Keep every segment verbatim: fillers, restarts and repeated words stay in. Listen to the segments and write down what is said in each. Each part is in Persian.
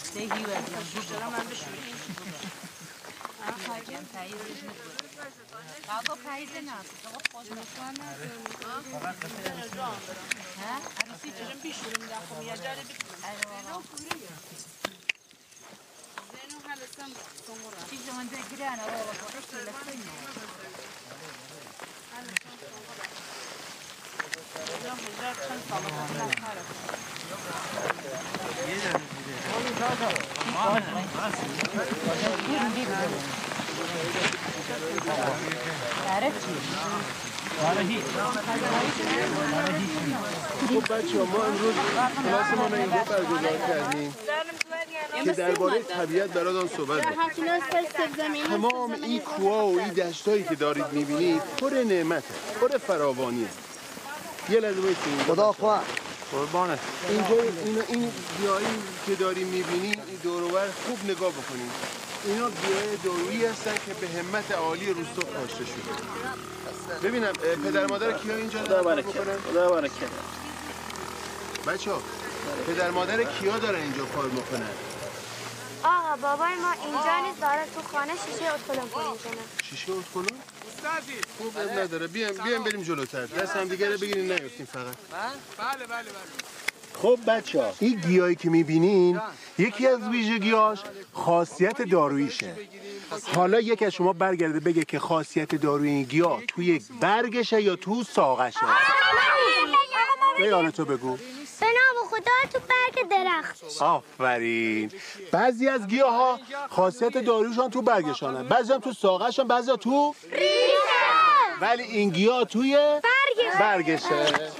بابا پاییزه نه آقا خوش نشونه ها عروسی چون بیشترم داخل میاد جاری بیت ایوه زینو حالسام سومرا چی زمان دگرانه بابا خودش لسه خب بچه ها ما امروز کلاس ما اینجا برگزار کردیم که درباره طبیعت براتون صحبت کنیم. تمام این کوها و این دشتایی که دارید میبینید پر نعمته، پر فراوانیه. یه لحظه بایستید. خدا خواه قربانت. اینجا این این گیاهی که داریم میبینید این دور و بر خوب نگاه بکنید. اینا گیاه دارویی هستن که به همت عالی روستا کاشته شده. ببینم پدر مادر کیا اینجا خدا برکت. خدا برکت. بچه‌ها پدر مادر کیا دارن اینجا کار میکنن؟ آقا بابای ما اینجا نیست، داره تو خانه شیشه اتکلون پر میکنه. شیشه اتکلون؟ خوب اب نداره. بیام بیام بریم جلوتر. دست هم دیگه رو بگیرین نیفتین فقط. بله بله بله. خب بچه‌ها این گیاهی که میبینین یکی از ویژگی‌هاش خاصیت داروییشه. حالا یکی از شما برگرده بگه که خاصیت دارویی این گیاه توی برگشه یا تو ساقشه. بیان تو بگو. به نام خدا تو برگ درخت. آفرین. بعضی از گیاها خاصیت داروییشون تو برگشانن، بعضی هم تو ساقشن، بعضی تو ریشه. ولی این گیاه توی برگشه. برگشه.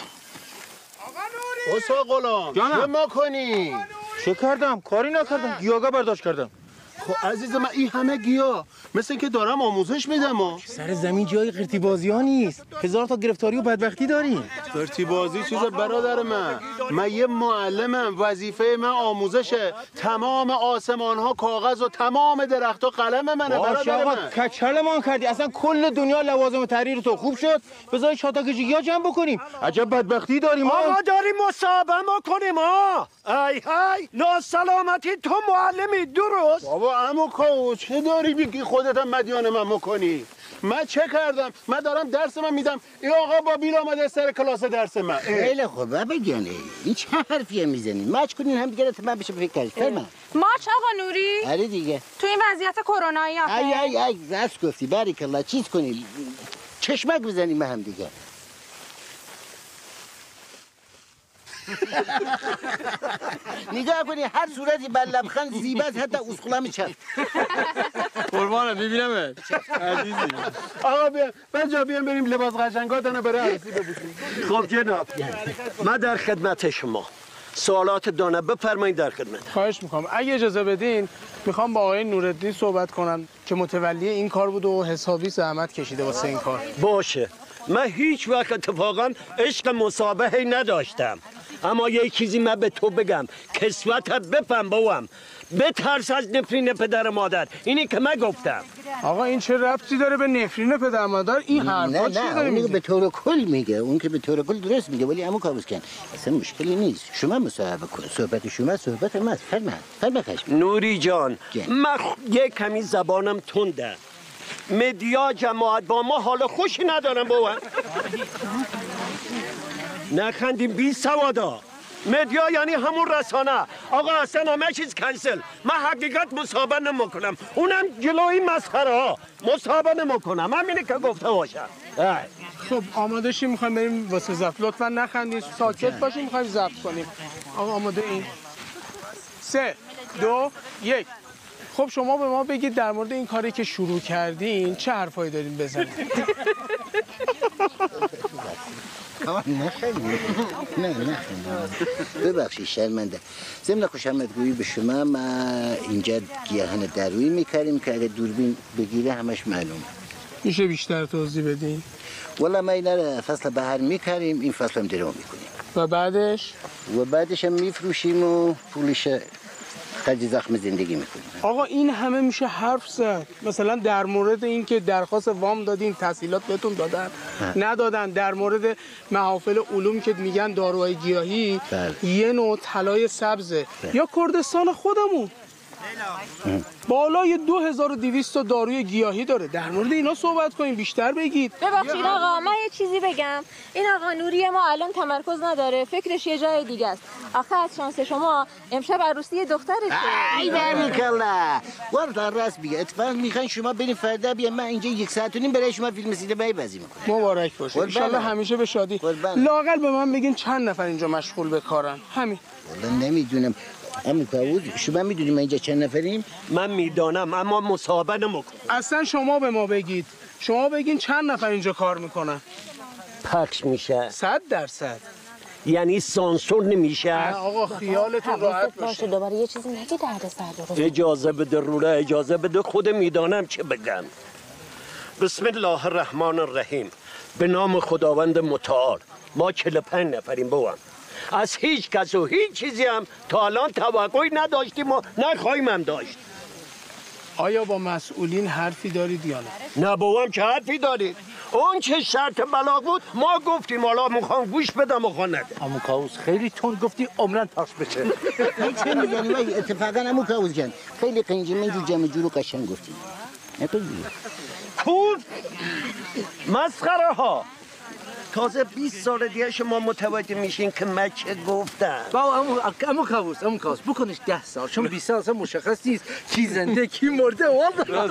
اوسا غلام چه ما کنی؟ چه کردم؟ کاری نکردم. گیاهگاه برداشت کردم. خب عزیز من این همه گیاه مثل که دارم آموزش میدم ها. سر زمین جای قرتی بازی ها نیست. هزار تا گرفتاری و بدبختی داریم. قرتی بازی چیز برادر من. من یه معلمم، وظیفه من آموزشه. تمام آسمان ها کاغذ و تمام درخت ها قلم منه برادر من. کچلمان کردی. اصلا کل دنیا لوازم تحریر تو خوب شد. بذار چهار تا گیاه جمع بکنیم. عجب بدبختی داریم. آقا داریم مصاحبه ما کنیم ها. ای های ناسلامتی تو معلمی درست. بابا عمو کو چه داری بگی خودت هم مدیان من میکنی؟ من چه کردم؟ من دارم درس من میدم. این آقا با بیل آمده سر کلاس درس من. خیلی خوبه بگین این چه حرفیه میزنین؟ ماچ کنین هم دیگه من بشه فکر کردید. فرمان. ماچ آقا نوری؟ آره دیگه. تو این وضعیت کرونایی آخه. ای ای ای راست گفتی. باریک الله چیز کنین. چشمک بزنیم هم دیگه. نگاه کنی هر صورتی بر لبخند زیباست حتی اسقلم چپ. قربانم میبینم عزیزی. آقا بیام بچه‌ها بیام بریم لباس قشنگاتونو برای عروسی بپوشیم. خب جناب من در خدمت شما. سوالات دانه بفرمایید در خدمت. خواهش میکنم اگه اجازه بدین میخوام با آقای نورالدین صحبت کنم که متولی این کار بود و حسابی زحمت کشیده واسه این کار. باشه. من هیچ وقت اتفاقا عشق مسابقه نداشتم. اما یه چیزی من به تو بگم کسوت بفهم بابام بترس از نفرین پدر مادر. اینی که من گفتم. آقا این چه ربطی داره به نفرین پدر مادر؟ این حرفا چیه داره میگه؟ اون به طور کل میگه. اون که به طور کل درست میگه ولی عمو کاووس کن اصلا مشکلی نیست. شما مصاحبه کن. صحبت شما صحبت من. فرمان. فرمان خشم. نوری جان من یه کمی زبانم تنده. مدیا جماعت با ما حال خوشی ندارم بابا. نخندیم بی سوادا. مدیا یعنی همون رسانه. آقا اصلا همه چیز کنسل. من حقیقت مصاحبه نمیکنم. اونم جلوی مسخره ها مصاحبه نمیکنم. همینه که گفته باشم. خب آماده شیم میخوایم بریم واسه ضبط. لطفا نخندید ساکت باشیم میخوایم ضبط کنیم. آقا آماده این سه دو یک. خب شما به ما بگید در مورد این کاری که شروع کردین چه حرفایی دارین بزنید؟ نه خیلی نه نه ببخشید شرمنده. ضمن خوشامدگویی به شما ما اینجا گیاهان دارویی میکردیم که اگه دوربین بگیره همش معلوم. میشه بیشتر توضیح بدین؟ والا ما اینا رو فصل بهار میکردیم این فصل هم درو میکنیم و بعدش؟ و بعدش هم میفروشیم و پولش خرج زخم زندگی میکنیم. آقا این همه میشه حرف زد. مثلا در مورد این که درخواست وام دادین تسهیلات بهتون دادن ندادن، در مورد محافل علوم که میگن داروهای گیاهی یه نوع طلای سبزه یا کردستان خودمون بالای دو هزار و دویست تا داروی گیاهی داره. در مورد اینا صحبت کنیم، بیشتر بگید. ببخشید آقا من یه چیزی بگم. این آقا نوری ما الان تمرکز نداره، فکرش یه جای دیگه است. آخه از شانس شما امشب عروسی دخترشه. ای برمیکالله والله راست میگه. اتفاق میخواین شما برین فردا بیان، من اینجا یک ساعت و نیم برای شما فیلم سینمایی بازی میکنم. مبارک باشه ان شاءالله همیشه به شادی. لااقل به من بگین چند نفر اینجا مشغول به کارن. همین. والله نمیدونم. اما کاوود شما میدونی ما اینجا چند نفریم؟ من میدانم اما مصاحبه نمیکنم. اصلا شما به ما بگید، شما بگین چند نفر اینجا کار میکنن. پخش میشه صد درصد. یعنی سانسور نمیشه. آقا خیالتون راحت باشه. دوباره یه چیزی نگی درد سر درست. اجازه بده روله، اجازه بده خود میدانم چه بگم. بسم الله الرحمن الرحیم. به نام خداوند متعال. ما چهل و پنج نفریم بوام. از هیچ کس و هیچ چیزی هم تا الان توقعی نداشتیم و نخواهیم هم داشت. آیا با مسئولین حرفی دارید یا نه؟ نه بابام چه حرفی دارید؟ اون چه شرط بلاغ بود ما گفتیم، حالا میخوام گوش بدم و خواهد نده. امو کاوز خیلی تون گفتی عمرن تاش بشه. چه میگنی وای اتفاقا امو کاوز جان خیلی قنجه من جو جمع جورو قشنگ گفتی. نکنی کود مسخره ها. تازه بیست سال دیگه شما متوجه میشین که من چه گفتم. بابا امو امو کاوز امو کاوز بکنش ده سال، چون بیست سال اصلا مشخص نیست کی زنده کی مرده. والله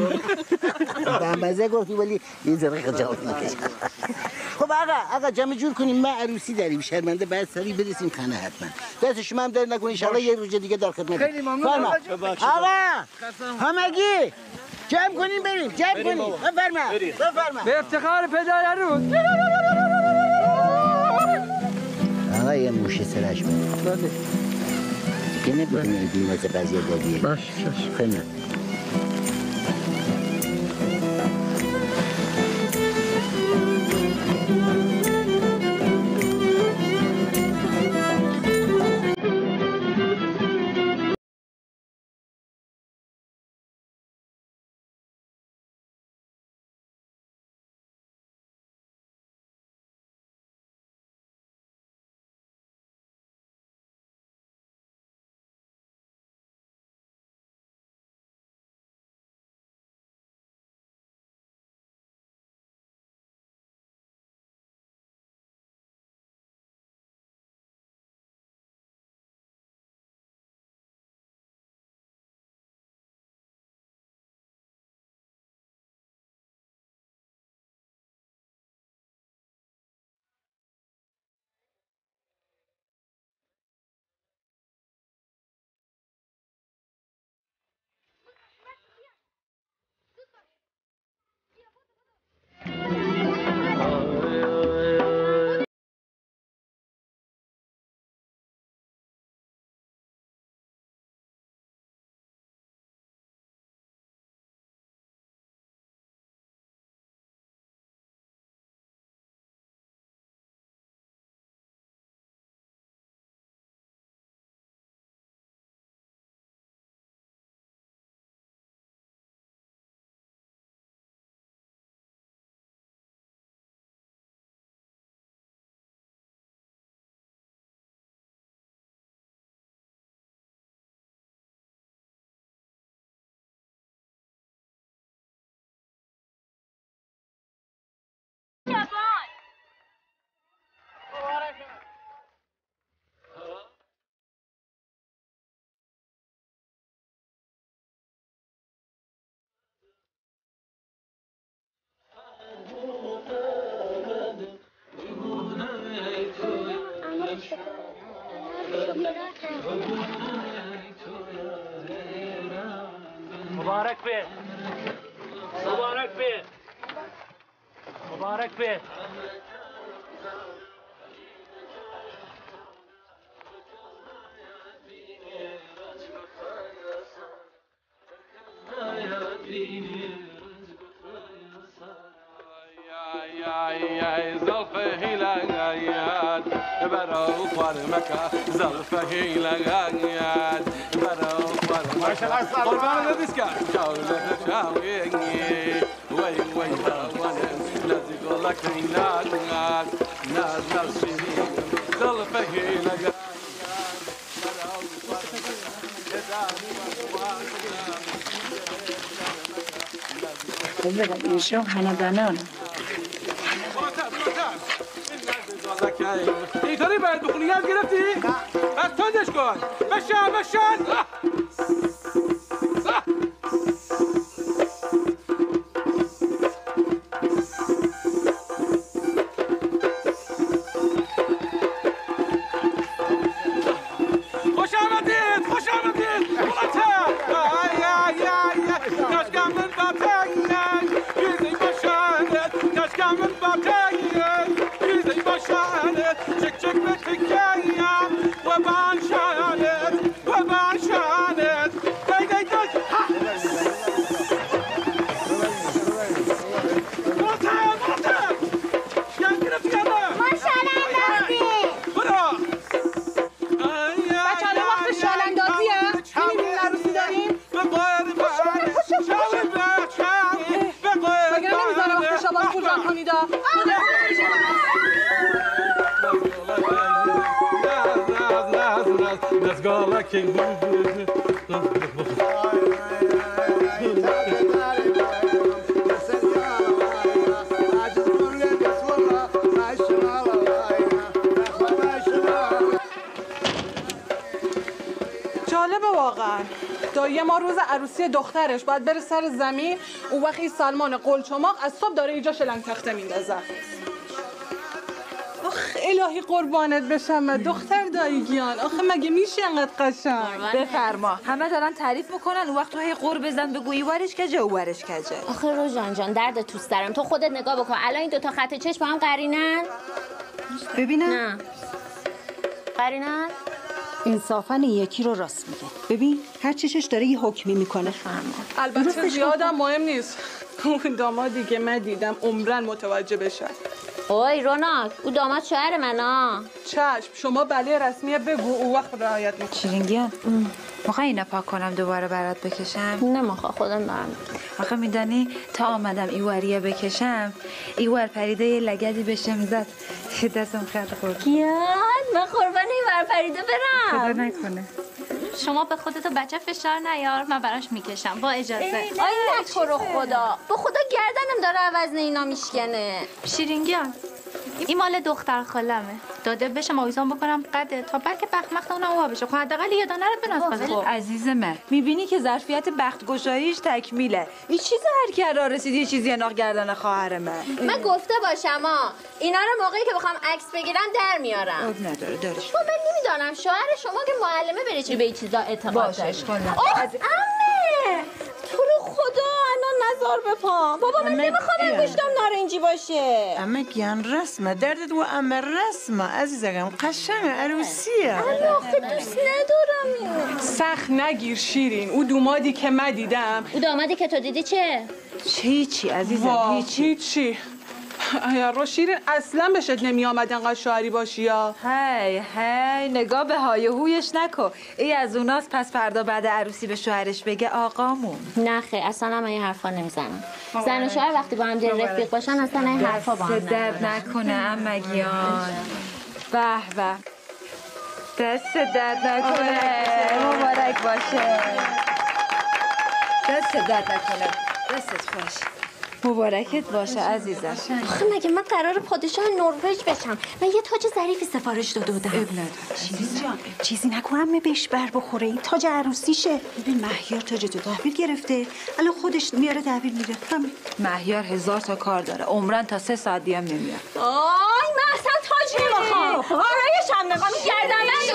با مزه گفتی ولی یه ذره خجالت میکشه. خب آقا آقا جمع جور کنیم، ما عروسی داریم شرمنده بعد سری برسیم خانه حتما. دست شما هم در نکنین ان شاءالله یه روز دیگه در خدمت. خیلی ممنون آقا همگی جمع کنیم بریم، جمع کنیم. بفرما بفرما. به افتخار پدر روز. آقا یه موشه سرش بود. بله. دیگه نبودیم این بیمازه قضیه داریه. باشه چشم. خیلی مبارک بید مبارک بید مبارک بید زلفه هلال برا فرمك زلفه لغايات برا فرمك قربان نبسك جولة شاويني وي وي هوانس لازق لك ناس ناس ناس ناس زلفه لغايات بذارم ایشون هنگانان اینطوری باید بخونی یاد گرفتی؟ بس تندش کن بشن بشن خوش آمدید خوش آمدید بلاتر آی آی آی کشکم من بابتنگ بیزی باشنت کشکم من بابتنگ بیزی باشنت چک چک بتکیم و بانشانت و بانشانت دی دی دی بلاتر بلاتر شکم گرفتی همه ماشالله انداختی برو بچه حالا وقت شالندازیه؟ می‌بینیم عروسی داریم؟ مگه نمیذاره وقت شبان پول جان کنید ها؟ جالبه واقعا دایی ما روز عروسی دخترش باید بره سر زمین اون وقت این سلمان قلچماق از صبح داره اینجا شلنگ تخته میندازه. آخ الهی قربانت بشم دختر داییگیان. آخه مگه میشه انقدر قشنگ؟ بفرما همه دارن تعریف میکنن اون وقت تو هی قور بزن بگو ای ورش کجه او ورش کجه. آخه روژان جان درد توست دارم تو خودت نگاه بکن الان این دوتا خط چشم با هم قرینن ببینم نه قرینن انصافا یکی رو راست میگه. ببین هر چشش داره یه حکمی میکنه. البته زیادم مهم نیست. اون دامادی که من دیدم عمرن متوجه بشن. اوی روناک او داماد شوهر من ها. چشم شما بله رسمیه بگو اون وقت رعایت میکنه. شیرینگیان موقع اینا پاک کنم دوباره برات بکشم؟ نمیخواه خودم دارم. آخه میدانی تا آمدم ایواریه بکشم ایوار پریده یه لگدی بشم زد دستم خیلی خورد. یاد من قربان ایوار پریده برم. خدا نکنه. شما به خودتو بچه فشار نیار من براش میکشم با اجازه. آی نه تو رو خدا با خدا گردنم داره عوض اینا میشکنه. شیرینگیان این مال دختر خالمه داده بشه آویزان بکنم قده تا بلکه بخت اونم وا بشه خب حداقل یه دانه رو بناس خب عزیز من میبینی که ظرفیت بخت گشاییش تکمیله. این چیز هر کی را رسید یه چیزی ناخ گردن خواهر من. من گفته باشم ها اینا رو موقعی که بخوام عکس بگیرم در میارم. اب نداره دارش. خب من نمیدونم شوهر شما که معلمه بره چی به این چیزا اعتقاد داره. باشه اشکال نداره. عمه تو رو خدا الان نزار بپام. بابا من نمیخوام گوشتم نارنجی باشه. اما گیان رسمه دردت و اما رسمه عزیزم قشنگ عروسیه. آخه دوست ندارم اینو. سخت نگیر شیرین او دومادی که من دیدم. او دامادی که تو دیدی چه؟ چی چی عزیزم هیچی هیچی. رو شیرین اصلا بهشت نمی آمد انقدر شوهری باشی یا هی هی نگاه به های هویش نکن. ای از اوناست پس فردا بعد عروسی به شوهرش بگه آقامون. نه خیر اصلا هم این حرفا نمیزنم. زن و شوهر وقتی با هم دیگه رفیق باشن اصلا این حرفا با هم درد نکنه عمه گیان. به به دست درد نکنه مبارک باشه. دست درد نکنه دستت خوش مبارکت باشه عزیزم. آخه مگه من قرار پادشاه نروژ بشم؟ من یه تاج ظریفی سفارش داده بودم. اب نداره چیزی جان چیزی نگو همه بهش بر بخوره. این تاج عروسیشه. ببین مهیار تاج تو تحویل گرفته الان خودش میاره تحویل میده. همین مهیار هزار تا کار داره عمرن تا سه ساعت دیگه هم نمیاد. آی من اصلا تاج نمیخوام. آرایش هم نمیخوام. گردن من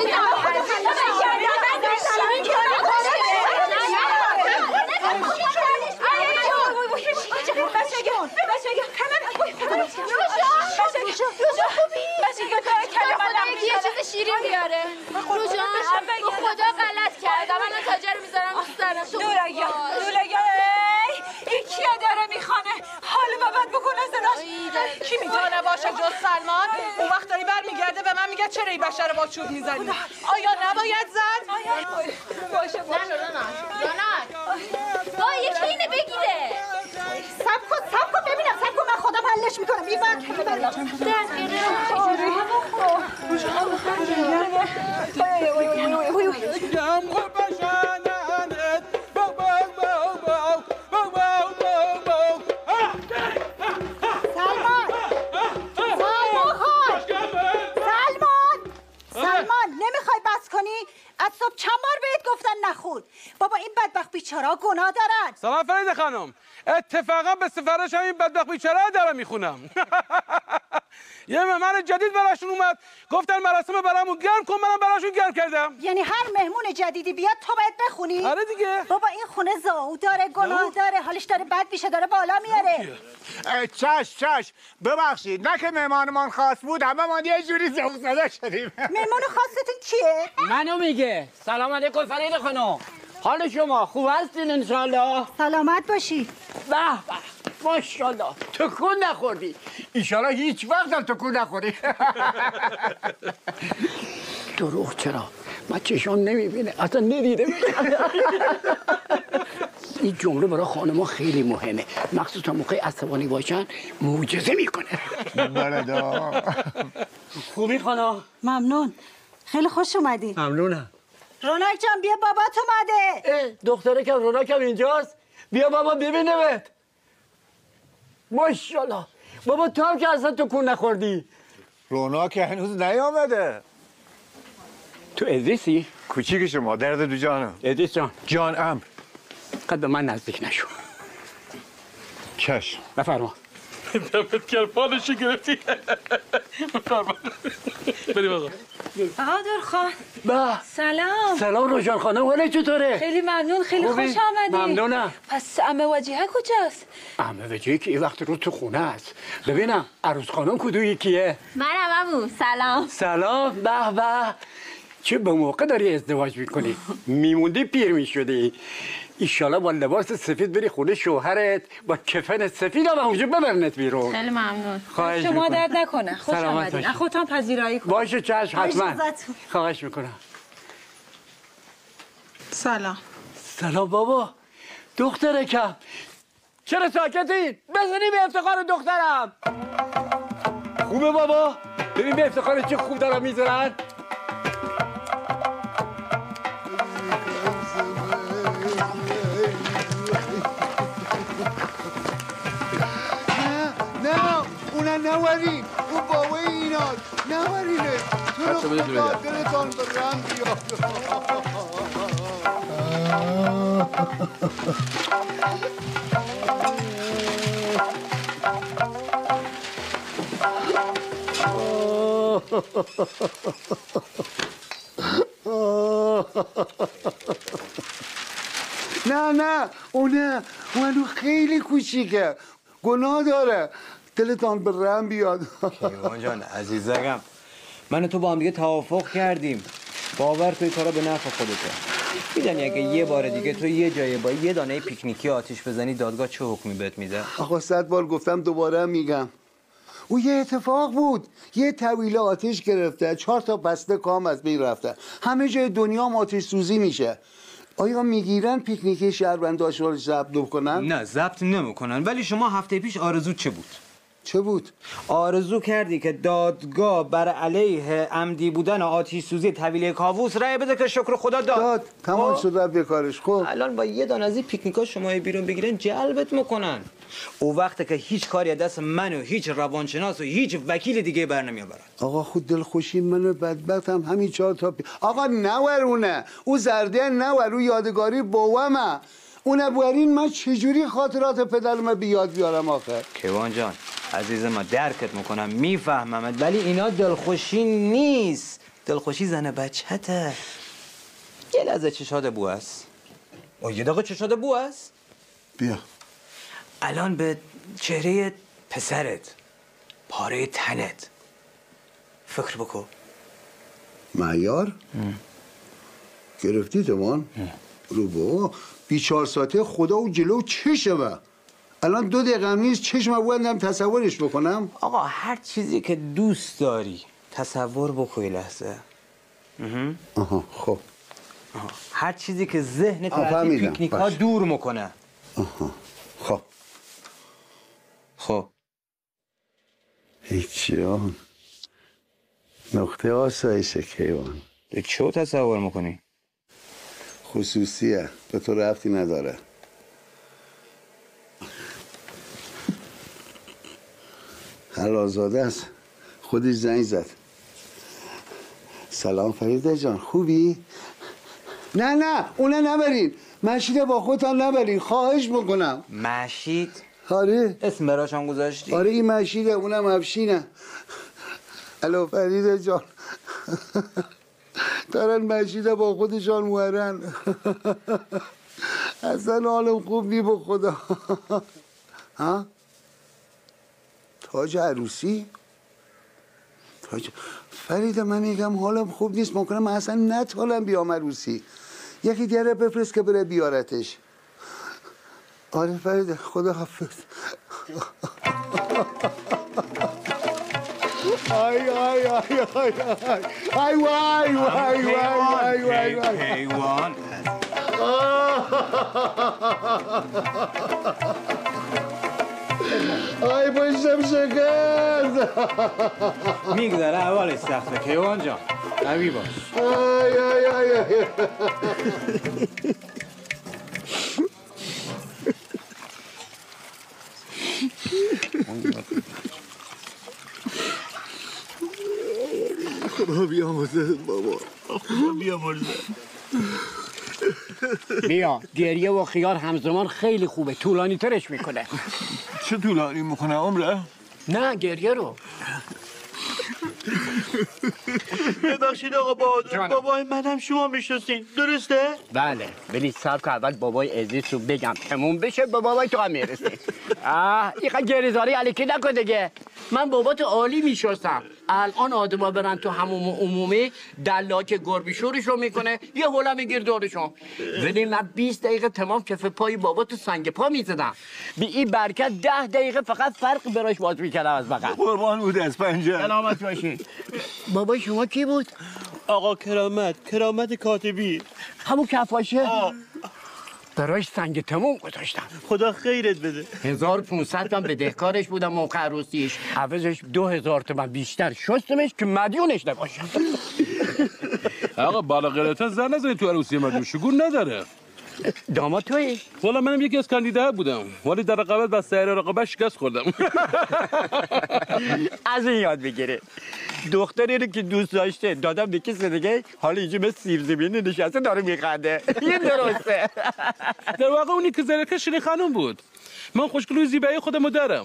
یه چیز شیرین بیاره. روژان به خدا غلط کردم. الان تاجر رو میذارم دوست دارم. نورگیا نورگیا این کیه داره میخوانه حال بابت بکنه صداش. کی میتونه باشه جز سلمان؟ اون وقت داری برمیگرده به من میگه چرا این بشر با چوب میزنی؟ آیا نباید زد؟ باشه باشه رونق با یکی اینه بگیره. سب کن سب کن ببینم سب کن من خودم حلش میکنم این وقت که برم سلمان نمیخوای بس کنی؟ از صبح چند بار بهت گفتن نخور. بابا این بدبخت بیچاره‌ها گناه دارن. سلام فرید خانم، اتفاقا به سفارش این بدبخت بیچاره دارم میخونم. یه مهمان جدید براشون اومد، گفتن مراسم برامون گرم کن، منم براشون گرم کردم. یعنی هر مهمون جدیدی بیاد تو باید بخونی؟ آره دیگه. بابا این خونه زاهو داره، گناه داره، حالش داره بد میشه، داره بالا میاره. چش چش ببخشید، نه که مهمانمان خاص بود، همه ما یه جوری ذوق زده شدیم. مهمان خاصتون کیه؟ منو میگه. سلام علیکم فرید خانم. حال شما خوب هستین انشالله؟ سلامت باشی. به به ماشاءالله تکون نخوردی. ایشالا هیچ وقت هم تکون نخوری. دروغ چرا؟ من چشام نمیبینه اصلا ندیده. این جمله برای خانم‌ها خیلی مهمه، مخصوصا موقع عصبانی باشن معجزه میکنه. بردا خوبی خانم؟ ممنون، خیلی خوش اومدی. ممنونم. رونق جان بیا بابات اومده. دختره که رونقم اینجاست، بیا بابا ببینمت. ماشاءالله بابا تو هم که اصلا تکون نخوردی. رونق که هنوز نیامده. تو ادریسی؟ کوچیک شما درد دو جانم. ادریس جان. جان امر. قد به من نزدیک نشو. چشم. بفرما. دمت گرم پالشو گرفتی. بفرما. بریم آقا. آقا درخان. با سلام. سلام روشن خانم، حالت چطوره؟ خیلی ممنون، خیلی خوبی؟ خوش آمدی. ممنونم. پس عمه وجیه کجاست؟ عمه وجیه که این وقت رو تو خونه است. ببینم عروس خانم کدوم یکیه؟ منم عمو. سلام. سلام. به به. چه به موقع داری ازدواج میکنی؟ میموندی پیر میشدی. ایشالا با لباس سفید بری خونه شوهرت با کفن سفید هم اونجا ببرنت بیرون. خیلی ممنون. خواهش شما میکنم. درد نکنه. خوش آمدین. خودتون پذیرایی کن. باشه چشم حتما. خواهش میکنم. سلام. سلام بابا. دختره کم چرا ساکتین؟ بزنی به افتخار دخترم. خوبه بابا؟ ببین به افتخار چه خوب دارم میذارن. نه اونه نورین، اون بابا ایناد نورینه. تو رو خدا دلتان به رنگ نه نه اونه اونه خیلی کوچیکه، گناه داره، دلتان به رم بیاد. کیوان جان عزیزم، من و تو با هم دیگه توافق کردیم، باور توی کارا به نفع خودته. میدونی اگه یه بار دیگه تو یه جایی با یه دانه پیکنیکی آتیش بزنی دادگاه چه حکمی بهت میده؟ آقا صد بار گفتم دوباره میگم، او یه اتفاق بود، یه طویله آتیش گرفته، چهار تا بسته کام از بین رفته، همه جای دنیا هم آتیش سوزی میشه. آیا میگیرن پیکنیکی شهرونداش رو ضبط بکنن؟ نه ضبط نمیکنن. ولی شما هفته پیش آرزو چه بود؟ چه بود؟ آرزو کردی که دادگاه بر علیه عمدی بودن آتش سوزی طویله کاووس رأی بده که شکر خدا داد. داد تمام شد رفت به کارش. خب الان با یه دانه از این پیکنیکا شما بیرون بگیرن جلبت میکنن. او وقته که هیچ کاری از دست من و هیچ روانشناس و هیچ وکیل دیگه بر نمیآورد. آقا خود دلخوشی منو بدبختم همین چهار تا پی... آقا نورونه او زرده نور او یادگاری بوامه اون بورین من چجوری خاطرات پدرم بیاد بیارم آخه. کیوان جان عزیز ما درکت میکنم میفهممت، ولی اینا دلخوشی نیست. دلخوشی زن بچهته. یه لحظه چشاد بو است. او یه دقیقه چشاد بو است. بیا الان به چهره پسرت، پاره تنت فکر بکن. معیار؟ گرفتی تمان؟ رو بابا بیچار ساعته خدا و جلو چشمه. الان دو دقیقه نیست چشمه بودم تصورش بکنم. آقا هر چیزی که دوست داری تصور بکنی لحظه. آها خب. آها. هر چیزی که ذهن آه، از این فهمیدم. پیکنیک ها باش. دور میکنه. آها خب. خب هیچی آن نقطه آسایش کیوان. چه تصور میکنی؟ خصوصیه، به تو ربطی نداره. هر آزاده است خودش زنگ زد. سلام فریده جان خوبی؟ نه نه اونه نبرین، مشید با خودتان نبرین، خواهش میکنم. مشید؟ آره اسم براشان گذاشتی؟ آره این مشیده، اونم افشینه. الو فریده جان دارن مشیده با خودشان مورن. اصلا حالم خوب نی به خدا. ها؟ تاج عروسی؟ تاج فریده من میگم حالم خوب نیست، ممکنه من اصلا نتوانم بیام عروسی. یکی دیگه بفرست که بره بیارتش. آره فریده خدا حافظ. آی آی آی آی آی وای وای وای وای وای کیوان آی پشتم شکست. میگذره اولش سخته کیوان جان، قوی باش. آی آی آی آی خدا بیامرزه بابا، خدا بیامرزه. بیا گریه و خیار همزمان خیلی خوبه، طولانی ترش میکنه. چه طولانی میکنه عمره؟ نه گریه رو. ببخشید آقا بهادر، بابای منم شما میشناسین درسته؟ بله ولی صبر که اول بابای عزیز رو بگم تموم بشه به بابای تو هم میرسه. آه اینقدر گریزاری علیکی نکن دیگه. من بابات عالی میشستم. الان آدما برن تو حموم عمومی دلاک گربی شورشو میکنه یه هولا میگیر دورشون. ولی من بیست دقیقه تمام کف پای بابا تو سنگ پا میزدم. بی این برکت ده دقیقه فقط فرق براش باز میکردم از بغل. قربان بود از پنجه. سلامت باشی. بابای شما کی بود؟ آقا کرامت، کرامت کاتبی. همون کفاشه؟ براش سنگ تموم گذاشتم. خدا خیرت بده. هزار و پونصد تومن بدهکارش بودم موقع عروسیش. عوضش دو هزار تومن بیشتر شستمش که مدیونش نباشم. آقا بالا غیرتا زن نزنی تو عروسی مدیون، شگون نداره. داماد تویی؟ والا منم یکی از کاندیداها بودم ولی در رقابت با سایر رقابت شکست خوردم. از این یاد بگیره. دختری رو که دوست داشته دادم به کسی دیگه، حالا اینجا به سیب زمینی نشسته داره میخنده. این درسته. در واقع اونی که زرکه شیرین خانم بود. من خوشگلوی زیبایی خودمو دارم.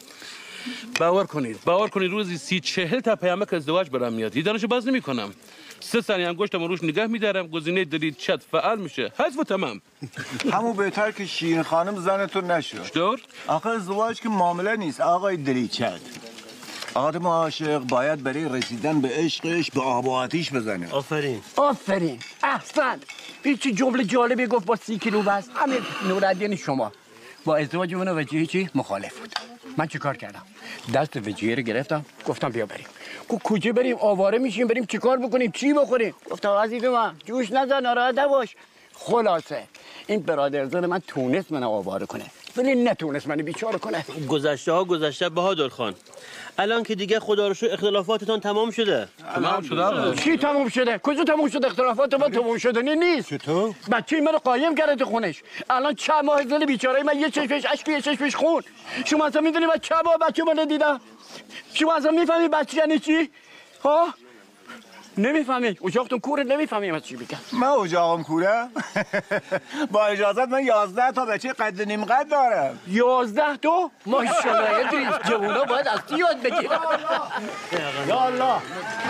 باور کنید باور کنید روزی سی چهل تا پیامک ازدواج برام میاد، دیدنشو باز نمیکنم. سه ثانیه انگشتم روش نگاه میدارم، گزینه دلیت چت فعال میشه، حذف و تمام. همون بهتر که شیرین خانم زنتون نشد. چطور؟ آخه ازدواج که معامله نیست آقای دلیت چت. آدم عاشق باید برای رسیدن به عشقش به آب و آتیش بزنه. آفرین آفرین احسن. این چه جمله جالبی گفت با سی کیلو وزن. همین نورالدین شما با ازدواج من و وجیه چی مخالف بود. من چیکار کردم؟ دست وجیه رو گرفتم گفتم بیا بریم. گفت کجا بریم؟ آواره میشیم بریم چیکار بکنیم؟ چی بخوریم؟ گفتم عزیز من جوش نزن ناراحت نباش. خلاصه این برادرزاد من تونست من آواره کنه ولی نتونست من بیچاره کنه. گذشته ها گذشته بهادر خان. الان که دیگه خدا رو شکر اختلافاتتان تمام شده. تمام شده. چی تمام شده؟ کجا تمام شده؟ اختلافات ما تمام شدنی نیست. چطور؟ بچه منو قایم کرده تو خونش. الان چند ماه زل بیچاره من یه چشمش اشک یه چشمش خون. شما اصلا میدونی من چند ماه بچه منو دیدم؟ شما اصلا میفهمی بچه یعنی چی؟ ها؟ نمیفهمی؟ اجاقتون کوره نمیفهمی از چی بگم. من اجاقم کوره؟ با اجازت من یازده تا بچه قد نیم قد دارم. یازده تا؟ ماشاءالله یه دریز جوونا باید از تی یاد بگیرم. یا الله.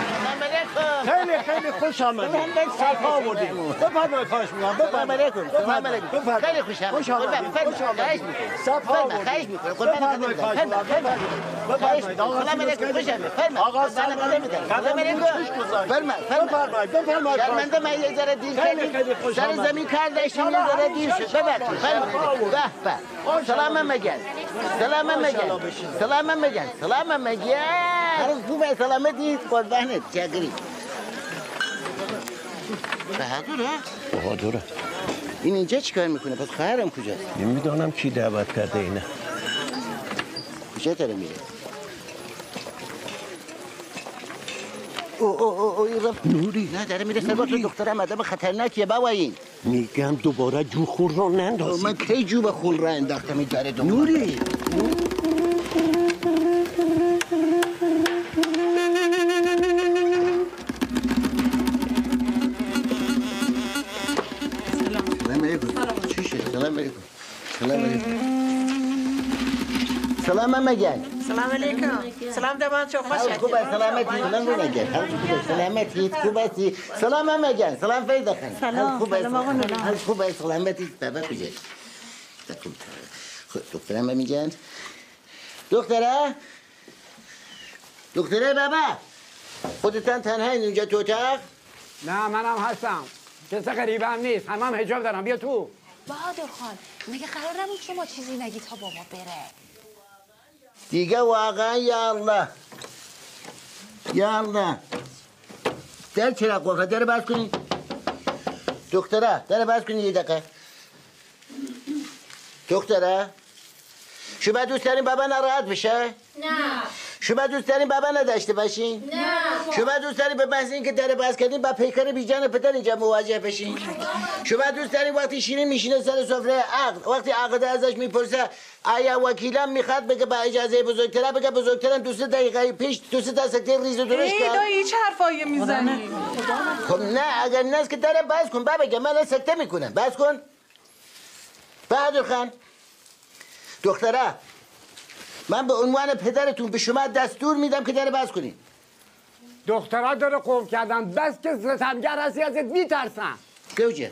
خیلی خیلی خوش آمدید. صفا آوردید. بفرمایید خواهش می‌کنم. بفرمایید. بفرمایید. خیلی خوش آمدید. خوش آمدید. خوش آمدید. صفا آوردید. خواهش می‌کنم. بفرمایید. بفرمایید. خوش آمدید. آقا سلام علیکم. بفرمایید. بفرمایید. بفرمایید. شرمنده من یه ذره دیر شدم. سر زمین کردش یه ذره دیر شد. ببخشید. به به. سلام مگن. سلام مگن. سلام مگن. سلام مگن. هر خوبه سلامتی قربانت چکری بهادره؟ بهادره. این اینجا چیکار میکنه؟ پس خواهرم کجاست؟ نمیدانم کی دعوت کرده اینه. کجا داره میره؟ او او او او رفت نوری نه داره میره سر دخترم آدم خطرناکیه بابایی میگم دوباره جو خور رو نندازی. من کی جو به خور را انداختم این داره دوباره نوری سلام علیکم چیشه؟ سلام علیکم سلام علیکم سلام هم مگن سلام علیکم سلام دمان چو خوش هست خوب است سلامتی سلام رو نگن سلامتی خوب هستی سلام هم مگن سلام فیدا خان سلام سلام آقا نولا هست خوب است سلامتی بابا کجاست دکترم هم میگن دکتره دکتره بابا خودتان تنها اینجا تو اتاق نه منم هستم کس غریبه هم نیست همه هم حجاب دارم بیا تو بهادر خان مگه قرار نبود شما چیزی نگی تا با ما بره دیگه واقعا یا الله یا الله در چرا قفل در باز کنی دکتره در باز کنی یه دقیقه دکتره شما دوست دارین بابا ناراحت بشه نه شما دوست دارین بابا نداشته باشین نه شما دوست دارین به محض اینکه در باز کردین با پیکر بیجان پدر اینجا مواجه بشین شما دوست دارین وقتی شیرین میشینه سر سفره عقد وقتی عقد ازش میپرسه آیا وکیلم میخواد بگه با اجازه بزرگتره بگه بزرگترم دو سه دقیقه پیش دو سه تا سکته ریز و درشت کرد دایی چه حرفایی میزنی خب نه اگر نه که در باز کن بابا من سکته میکنم باز کن بهادر خان دختره من به عنوان پدرتون به شما دستور میدم که در باز کنین دخترها داره قوم کردن بس که ستمگر هستی ازت میترسن کجا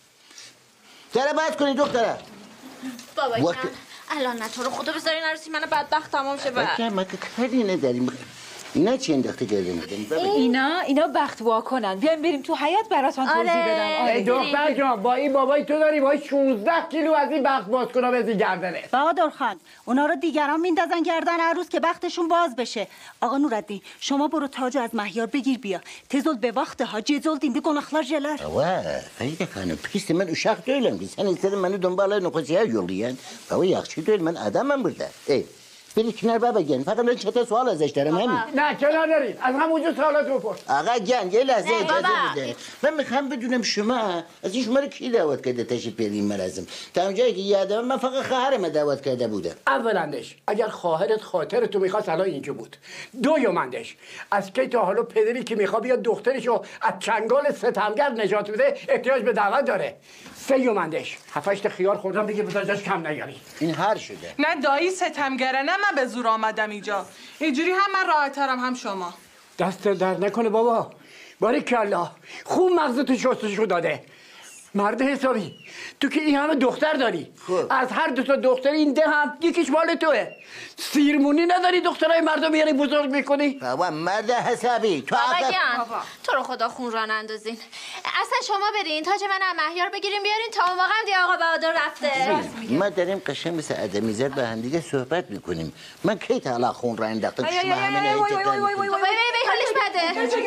در باز کنین دختره بابا وقت... الان نه تو رو خدا بذارین عروسی من بدبخت تمام شه بعد ما که کاری نداریم اینا چی انداخته گردن اینا اینا بخت واکنن بیایم بریم تو حیاط براتون توضیح بدم آره دختر جان با این بابای تو داری با شانزده کیلو از این بخت باز کنه بزی گردنه بهادر خان اونا رو دیگران میندازن گردن عروس که بختشون باز بشه آقا نورالدین شما برو تاجو از مهیار بگیر بیا تزول به وقت ها جزول دینده گناهlar جلر اوه فریده خانم پیست من uşaq değilim ki sen istedin beni دنبال نقصیه yollayan baba yaxşı değil من adamım burada ey بری کنار بابا گن فقط من چه تا سوال ازش دارم همین نه کنار دارید از همونجا سوالات رو پرس آقا گن یه لحظه اجازه بده من میخوام بدونم شما از این شما رو کی دعوت کرده تشریف بیارین مراسم تا اونجایی که یادم من فقط خواهرم دعوت کرده بودم اولندش اگر خواهرت خاطر تو میخواست الان اینجا بود دویومندش از کی تا حالا پدری که میخواد بیاد دخترشو از چنگال ستمگر نجات بده احتیاج به دعوت داره سیومندش هفتش خیار خوردم دیگه بذارش کم نیاری این هر شده نه دایی ستمگره نه من به زور آمدم اینجا اینجوری هم من راحت‌ترم هم شما دست درد نکنه بابا باریکلا خوب مغزتو شستشو داده مرد حسابی تو که این همه دختر داری خوب. از هر دو تا دختر این ده هم یکیش مال توه سیرمونی نداری دخترای مردم بیاری بزرگ میکنی بابا مرد حسابی تو بابا گیان تو رو خدا خون را نندازین اصلا شما برین تاج من هم مهیار بگیریم بیارین تا اون موقع هم دیگه آقا بهادر رفته ما داریم قشنگ مثل آدمی زد با هم دیگه صحبت میکنیم من کی تا حالا خون را انداختم که شما همین هیچ وای وای وای حالش بده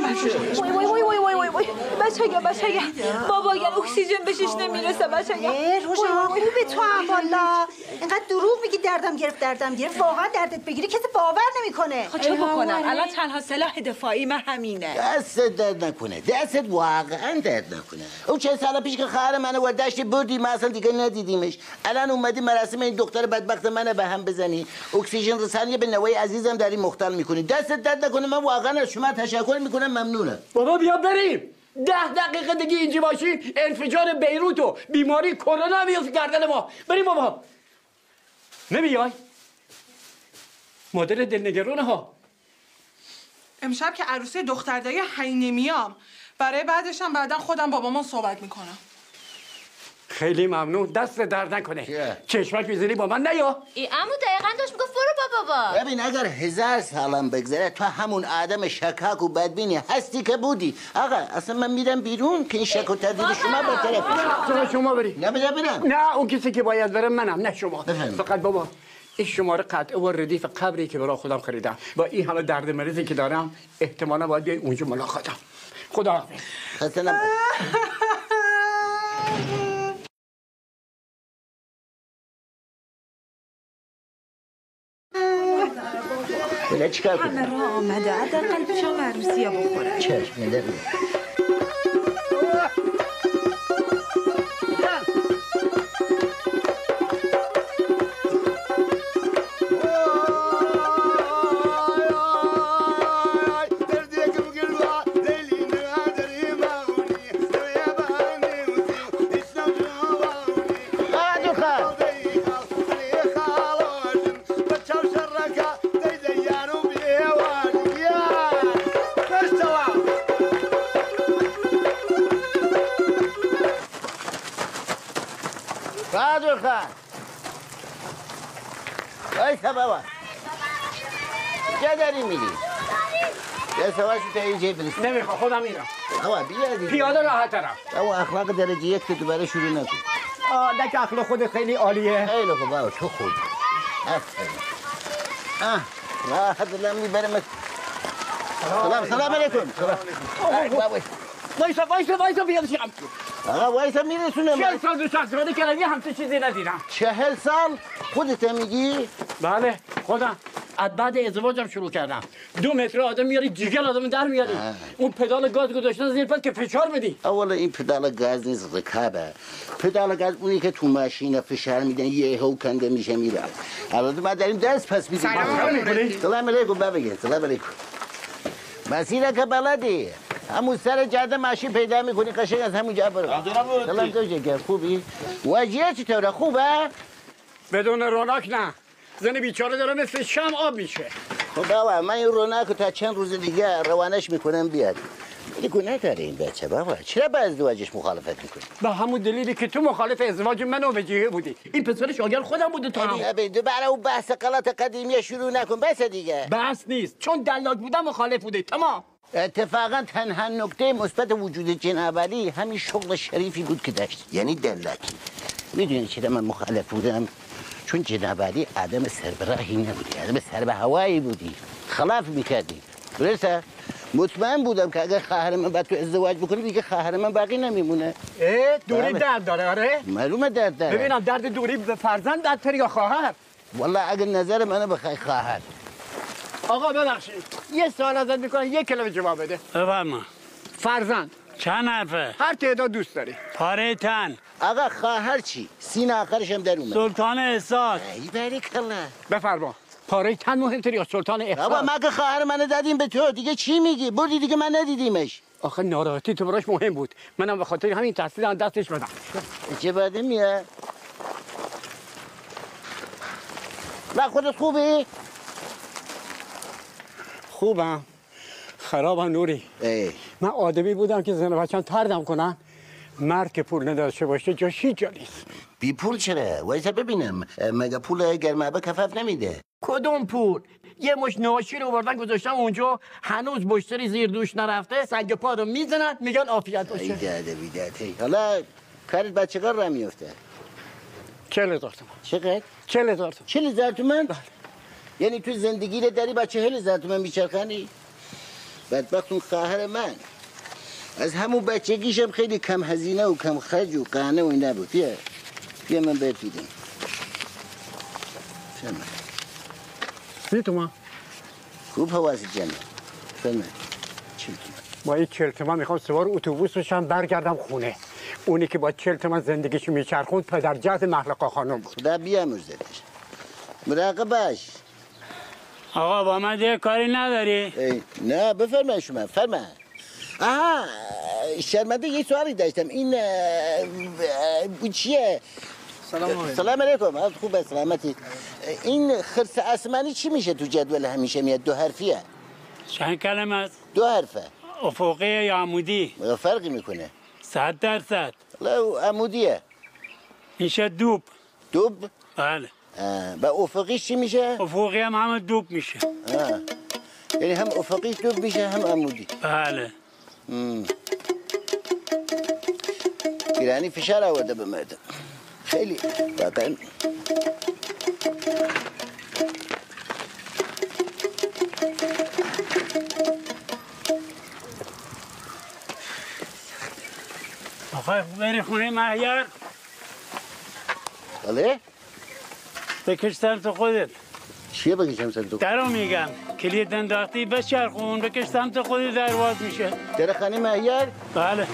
وای وای وای وای وای وای بچه‌ها بچه‌ها بابا یعنی اکسیژن بهش نمیرسه بچه‌ها روشا خوبه تو هم والا اینقدر دروغ میگی دردم گرفت دردم گرفت واقعا دردت بگیری کسی باور نمیکنه خب چه بکنم الان تنها سلاح دفاعی من همینه دست درد نکنه دستت واقعا درد نکنه او چند سال پیش که خواهر منو و داشتی بردی ما اصلا دیگه ندیدیمش الان اومدی مراسم این دختر بدبخت منو به هم بزنی اکسیژن رسانی به نوای عزیزم داری مختل میکنی دستت درد نکنه من واقعا از شما تشکر میکنم ممنونم بابا بیا بریم ده دقیقه دیگه اینجا باشی انفجار بیروت و بیماری کرونا میفته گردن ما بریم بابا نمیای مادر دلنگرانه ها امشب که عروسی دختر دایی هی نمیام برای بعدش هم بعدا خودم با مامان صحبت میکنم خیلی ممنون دست درد نکنه چشمک میزنی با من نیا ای عمو دقیقا داشت میگفت برو با بابا ببین اگر هزار سالم بگذره تو همون آدم شکاک و بدبینی هستی که بودی آقا اصلا من میرم بیرون که این شک و تردید شما با طرف شما شما بری نه بده برم نه اون کسی که باید برم منم نه شما فقط بابا این شماره قطعه و ردیف قبری که برای خودم خریدم. با این همه درد مریضی که دارم احتمالا باید بیای اونجا ملاقاتم. خدا حافظ. خسته نباش. بله چیکار کنم؟ همه راه آمده حداقل پیشام عروسی ها بخوره. چشم نده. بهادر خان وایسا بابا کجا داری میری؟ یه سواشو تا اینجا برس نمیخوا خودم میرم. آقا بیا دیگه پیاده راحت ترم. آقا اخلاق درجه یک که دوباره شروع نکن. آه دک اخلاق خود خیلی عالیه. خیلی خوب بابا تو خوب. آفرین. آه راحت دلم میبرم. سلام سلام علیکم. سلام. وایسا وایسا وایسا بیاد شیخم. آقا وایسا میرسونم. چهل سال دوست استفاده کردم یه همچه چیزی ندیدم. چهل سال؟ خودت میگی؟ بله خودم. از بعد ازدواجم شروع کردم. دو متر آدم میاری جیگر آدم در میاری. اون پدال گاز گذاشتن زیر پات که فشار بدی. اولا این پدال گاز نیست رکابه. پدال گاز اونی که تو ماشین فشار میدن یه هو کنده میشه میره. البته ما داریم درس پس میدیم. سلام علیکم. سلام علیکم بابا. سلام علیکم. مسیر که بلدی. همون سر جاده ماشین پیدا میکنی قشنگ از همونجا برو. سلام زوجه خوبی؟ واجیه چطوره خوبه؟ بدون رونق نه. زن بیچاره داره مثل شم آب میشه. خب بابا من این رونق تا چند روز دیگه روانش میکنم بیاد. ولی گناه داره این بچه بابا. چرا با ازدواجش مخالفت میکنی؟ به همون دلیلی که تو مخالف ازدواج من و وجیه بودی. این پسر شاگرد خودم بوده تو هم. ابی دو برای اون بحث غلط قدیمی شروع نکن بس دیگه. بحث نیست. چون دلاک بودم مخالف بودی. تمام. اتفاقا تنها نکته مثبت وجود جناب علی همین شغل شریفی بود که داشت، یعنی دلاکی. میدونی چرا من مخالف بودم؟ چون جناب علی آدم سربراهی نبودی، آدم سر به هوایی بودی، خلاف میکردی. درسته؟ مطمئن بودم که اگر خواهر من بعد تو ازدواج بکنه دیگه خواهر من باقی نمیمونه. اه دوری درد داره آره؟ معلومه درد داره. ببینم درد دوری به فرزند بدتر یا خواهر؟ والله اگر نظر منو بخوای خواهر. آقا ببخشید یه سوال ازت میکنم یک کلمه جواب بده. بفرما. فرزند چند حرفه؟ هر تعداد دوست داری. پاره تن. آقا خواهر چی؟ سین آخرش هم در اومد. سلطان احساس. ای باریکالله. بفرما. پاره تن مهمتر یا سلطان احساس؟ بابا مگه خواهر منو دادیم به تو دیگه چی میگی؟ بردی دیگه من ندیدیمش. آخه ناراحتی تو براش مهم بود. منم به خاطر همین تحصیل دستش بدم. چه بعد میاد؟ لا خودت خوبی؟ خوبم. خرابم نوری. ای. من آدمی بودم که زن و بچه‌م تردم کنن. مرد که پول نداشته باشه جاش هیچ جا نیست. بی پول چرا؟ وایسا ببینم. مگه پول گرمابه کفاف نمیده؟ کدوم پول؟ یه مش ناشی رو بردن گذاشتم اونجا هنوز مشتری زیر دوش نرفته سنگ پا رو میزنن میگن عافیت باشه. ای داده بی داده. حالا کارت بعد چقدر را میفته؟ چهل هزار تومن. چقدر؟ چهل هزار تومن. چهل هزار تومن؟ یعنی تو زندگی رو داری با چهل هزار تومن میچرخانی؟ بدبخت اون خواهر من از همون بچگیشم خیلی کم هزینه و کم خرج و قانه و اینا بود. بیا بیا من بهت میدم. فهمه سی تومن. خوب حواست جمعه. فهمه چل تومن. با این چهل تومن میخوام سوار اتوبوس بشم برگردم خونه. اونی که با چهل تومن زندگیشو میچرخوند پدر جهت محلقا خانم بود. خدا بیامرزتش. مراقب باش. آقا با من دیگه کاری نداری؟ نه بفرمایید شما فرما. آها شرمنده یه سوالی داشتم. این اه، چیه؟ سلام علیکم. سلام علیکم. خوبه سلامتی. این خرس آسمانی چی میشه تو جدول همیشه میاد؟ دو حرفیه؟ چند کلمه است؟ دو حرفه. افقی یا عمودی؟ فرقی میکنه؟ صد درصد. لا عمودیه. میشه دوب. دوب؟ بله. با افقیش چی میشه؟ افقی هم همه دوب میشه. آه. یعنی هم افقیش دوب میشه هم عمودی. بله. گرانی فشار آورده به معده. خیلی واقعا میخوای بری خونه مهیار؟ بله؟ بکش سمت خودت. چیه بکشم سمت؟ درو میگم کلید انداختی بچرخون بکش سمت خودت در باز میشه. در خانه مهیار؟ بله.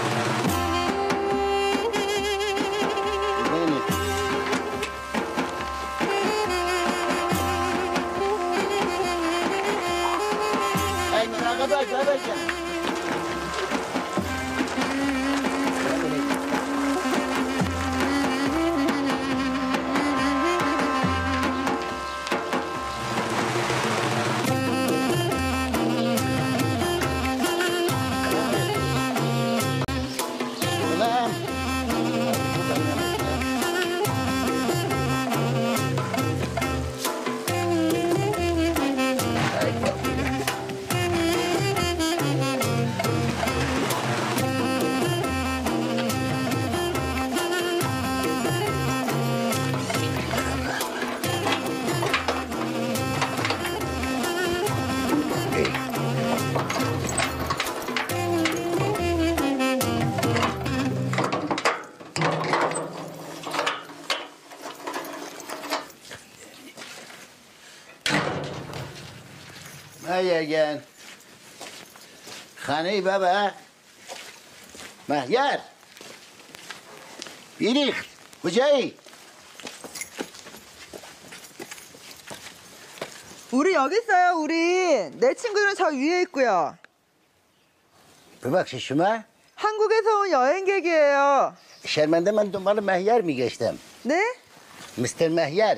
ای مراقبت بابا جان. مهیار خانه بابا مهیار بیریخت کجایی؟ 우리 여기 있어요, 우리. 내 친구들은 저 위에 있고요. ببخشید شما؟ 한국에서 온 여행객이에요. شرمنده من دنبال مهیار میگشتم. نه؟ مستر مهیار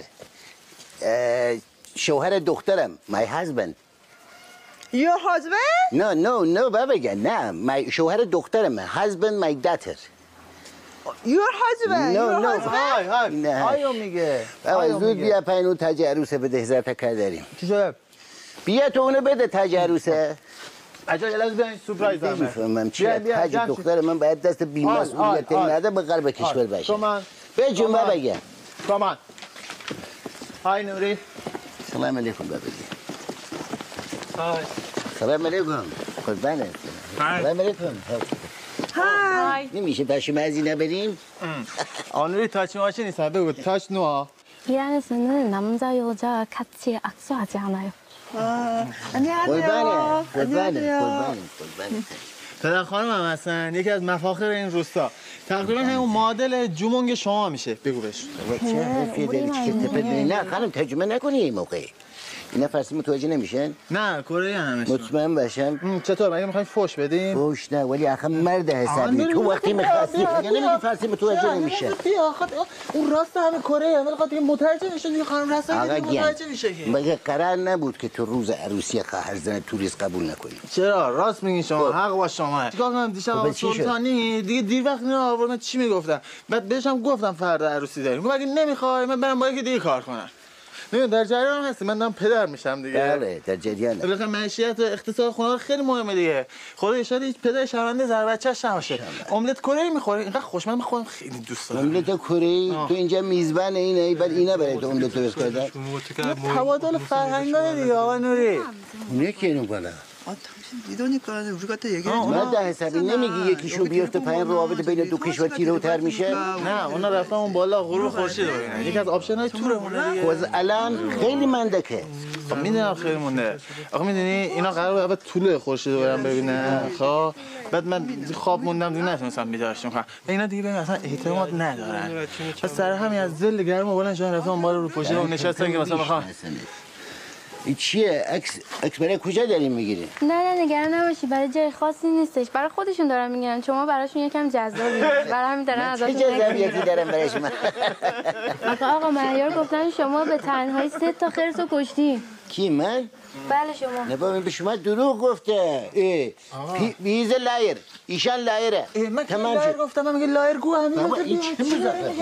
شوهر دخترم my husband. Your husband? No, no, no بابا جان نه my شوهر دخترم husband my daughter. Your husband? No, Your no. husband? های های نه. آیو میگه آیو زود بیا پایین تاج عروسه بده هزار تا کار داریم. چی شده؟ بیا تو اونو بده تاج عروسه. عجب یلاز بیاین سورپرایز دارم. نمیفهمم چیه تاج دختر من باید دست بی‌مسئولیت نده به قلب کشور باشه. تومان. به جون بابا جان. تومان. های نوری. سلام علیکم بابا جان. های. سلام علیکم. قربانت. سلام علیکم. های. نمیشه پشم از اینا بریم؟ آنوری تاچ ماشین نیست بگو تاچ نوآ. 이 안에서는 남자 여자 같이 악수하지 않아요. 아, 안녕하세요. قربانت. قربانت. 안녕하세요. قربانت. قربانت. پدر خانم هم هستن یکی از مفاخر این روستا تقریبا همون معادل جومونگ شما میشه بگو بهش چه حرفی داری که تپت نه خانم ترجمه نکنی این موقع اینا فارسی متوجه نمیشن؟ نه کره همشون مطمئن باشم چطور مگه میخوایم فوش بدیم؟ فوش نه ولی آخه مرد حسابی تو وقتی میخواستی یا نمیگی فارسی متوجه نمیشه بیا خاطر اون راست همه کره ولی خاطر مترجم میشه دیگه خانم راست آقا مترجم میشه که مگه قرار نبود که تو روز عروسی خواهر زن توریست قبول نکنی چرا راست میگین شما حق با شما چیکار کنم دیشب سلطانی دیگه دیر وقت اینا آوردن چی میگفتن بعد بهشم گفتم فردا عروسی داریم مگه نمیخوای من برم با یکی دیگه کار کنم نه در جریان هستی من دارم پدر میشم دیگه بله در جریانم بالاخره معیشت و اقتصاد خونه خیلی مهمه دیگه خدا ان شاءالله هیچ پدر شرمنده زر بچه‌ش نباشه املت کره میخوره اینقدر خوشمزه من خودم خیلی دوست دارم املت کره تو اینجا میزبان اینه بعد اینا برای تو املت درست کردن تبادل فرهنگای دیگه آقا نوری اونه که اینو بالا 아, 당신 리더니까 우리한테 얘기해. مرد حسابی نمیگی یکیشون بیفته پایین روابط بین دو کشور تیره‌تر میشه نه اونا رفتن اون بالا غروب خورشید رو ببینن یکی از آپشن‌های تورمونه دیگه خب الان خیلی مندکه خب میدونم خیلی مونده آقا میدونی اینا قرار بود اول طول خورشید رو برن ببینن خب بعد من خواب موندم دیگه نتونستم بیدارش کنم اینا دیگه ببین اصلا اعتماد ندارن پس سر همین از ذل گرم و بلند شدن رفتن بالا رو پشت اون نشستن که مثلا بخوام این چیه عکس عکس برای کجا داریم میگیری نه نه نگران نباشی برای جای خاصی نیستش برای خودشون دارن میگن شما براشون یکم جذابی برای همین دارن ازتون چه جذابیتی دارم برای شما آقا آقا مهیار گفتن شما به تنهایی سه تا خرس رو کشتی کی من بله شما نه بابا به شما دروغ گفته ای بیز لایر ایشان لایره من که لایر گفتم من میگه لایر گو همین بابا این چه مزخرفه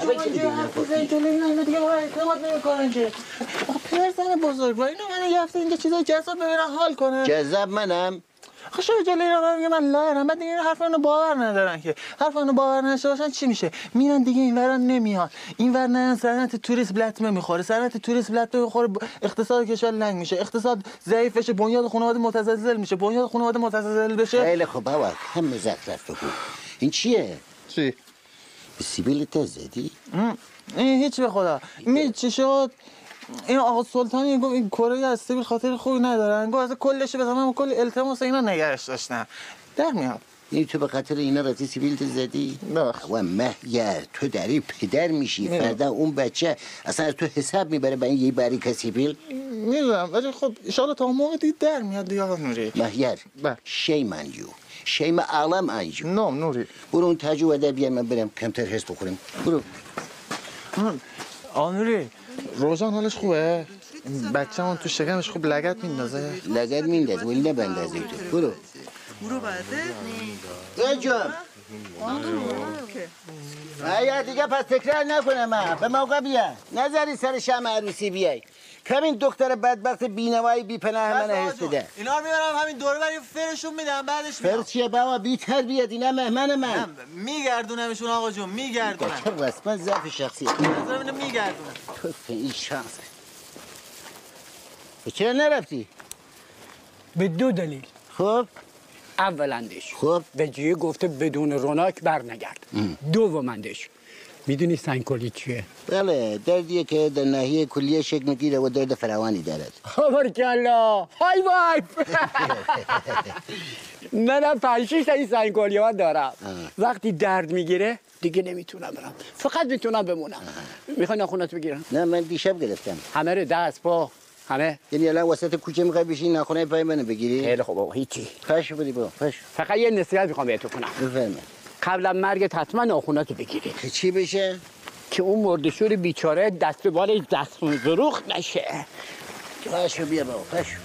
پرزن بزرگ با اینو من یفته اینجا چیزای جذاب ببینن حال کنه جذاب منم آخه شما جلوی اینا میگه من لایرم بعد دیگه این حرف منو باور ندارن که حرف منو باور نشه باشن چی میشه میرن دیگه اینورا نمیان اینور نه صنعت توریسم لطمه میخوره صنعت توریسم لطمه میخوره اقتصاد کشور لنگ میشه اقتصاد ضعیف بشه بنیاد خانواده متزلزل میشه بنیاد خانواده متزلزل بشه خیلی خوب بابا هم مزخرف بگو این چیه؟ چی؟ سیبیلت زدی؟ این هیچ به خدا می چی شد؟ این آقا سلطانی گفت این کره از سیبیل خاطر خوبی ندارن گفت از کلش بزنم کل التماس اینا نگرش داشتن در میاد این تو به خاطر اینا رفتی سیبیلت زدی؟ نه و مهیر تو داری پدر میشی فردا اون بچه اصلا از تو حساب میبره به این یه باریک سیبیل؟ میدونم ولی خب ایشالا تا موقع دید در میاد دیگه آقا نوری مهیر شیم انجو شیم عالم انجو نام نوری برو اون تجربه بیار من برم کمتر حس بخوریم برو آقا نوری روزان حالش خوبه؟ بچه من تو شکمش خوب لگت میندازه؟ لگت میندازه ولی نبندازه تو برو برو بعده؟ رجب ایا دیگه پس تکرار نکنم من به موقع بیا نذاری سر شم عروسی بیای همین دختر بدبخت بینوایی بی پناه من حس بده اینا رو میبرم همین دوره بری فرشون میدم بعدش میام فر چیه بابا بی تربیت اینا مهمن من میگردونمشون آقا جون میگردونم چرا رسما ضعف شخصیت نظرم اینو میگردونم تو این شانس چرا نرفتی؟ به دو دلیل خب اولندش خب وجیه گفته بدون روناک بر نگرد دومندش میدونی سنگکلی چیه؟ بله دردیه که در ناحیه کلیه شکل میگیره و درد فراوانی دارد بارکالله های وای منم پنج شش تا این سنگکلی ها دارم وقتی درد میگیره دیگه نمیتونم برم فقط میتونم بمونم میخوای ناخونات بگیرم؟ نه من دیشب گرفتم همه رو دست پا همه یعنی الان وسط کوچه میخوای بشین ناخونه پای منو بگیری؟ خیلی خوب آقا هیچی پشو بری با پشو فقط یه نصیحت میخوام بهتون کنم بفرمایید قبل از مرگت حتما ناخوناتو بگیری که چی بشه؟ که اون مردشور بیچاره دست به بالش دستون زروخ نشه پشو بیا با پشو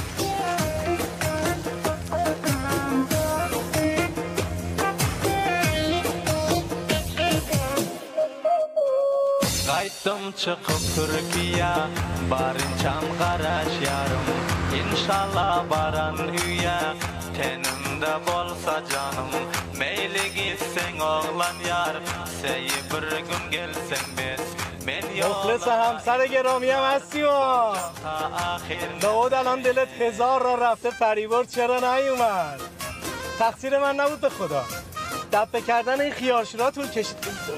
Qaytdım çıkıp Türkiye Barın çam qaraş yarım İnşallah baran üye Tenimde bolsa canım Meyli gitsen oğlan yar Seyi bir gün gelsen biz مخلص همسر گرامی هم هستی و داود الان دلت هزار را رفته فریبرد چرا نیومد تقصیر من نبود به خدا دفع کردن این خیارشورا طول کشید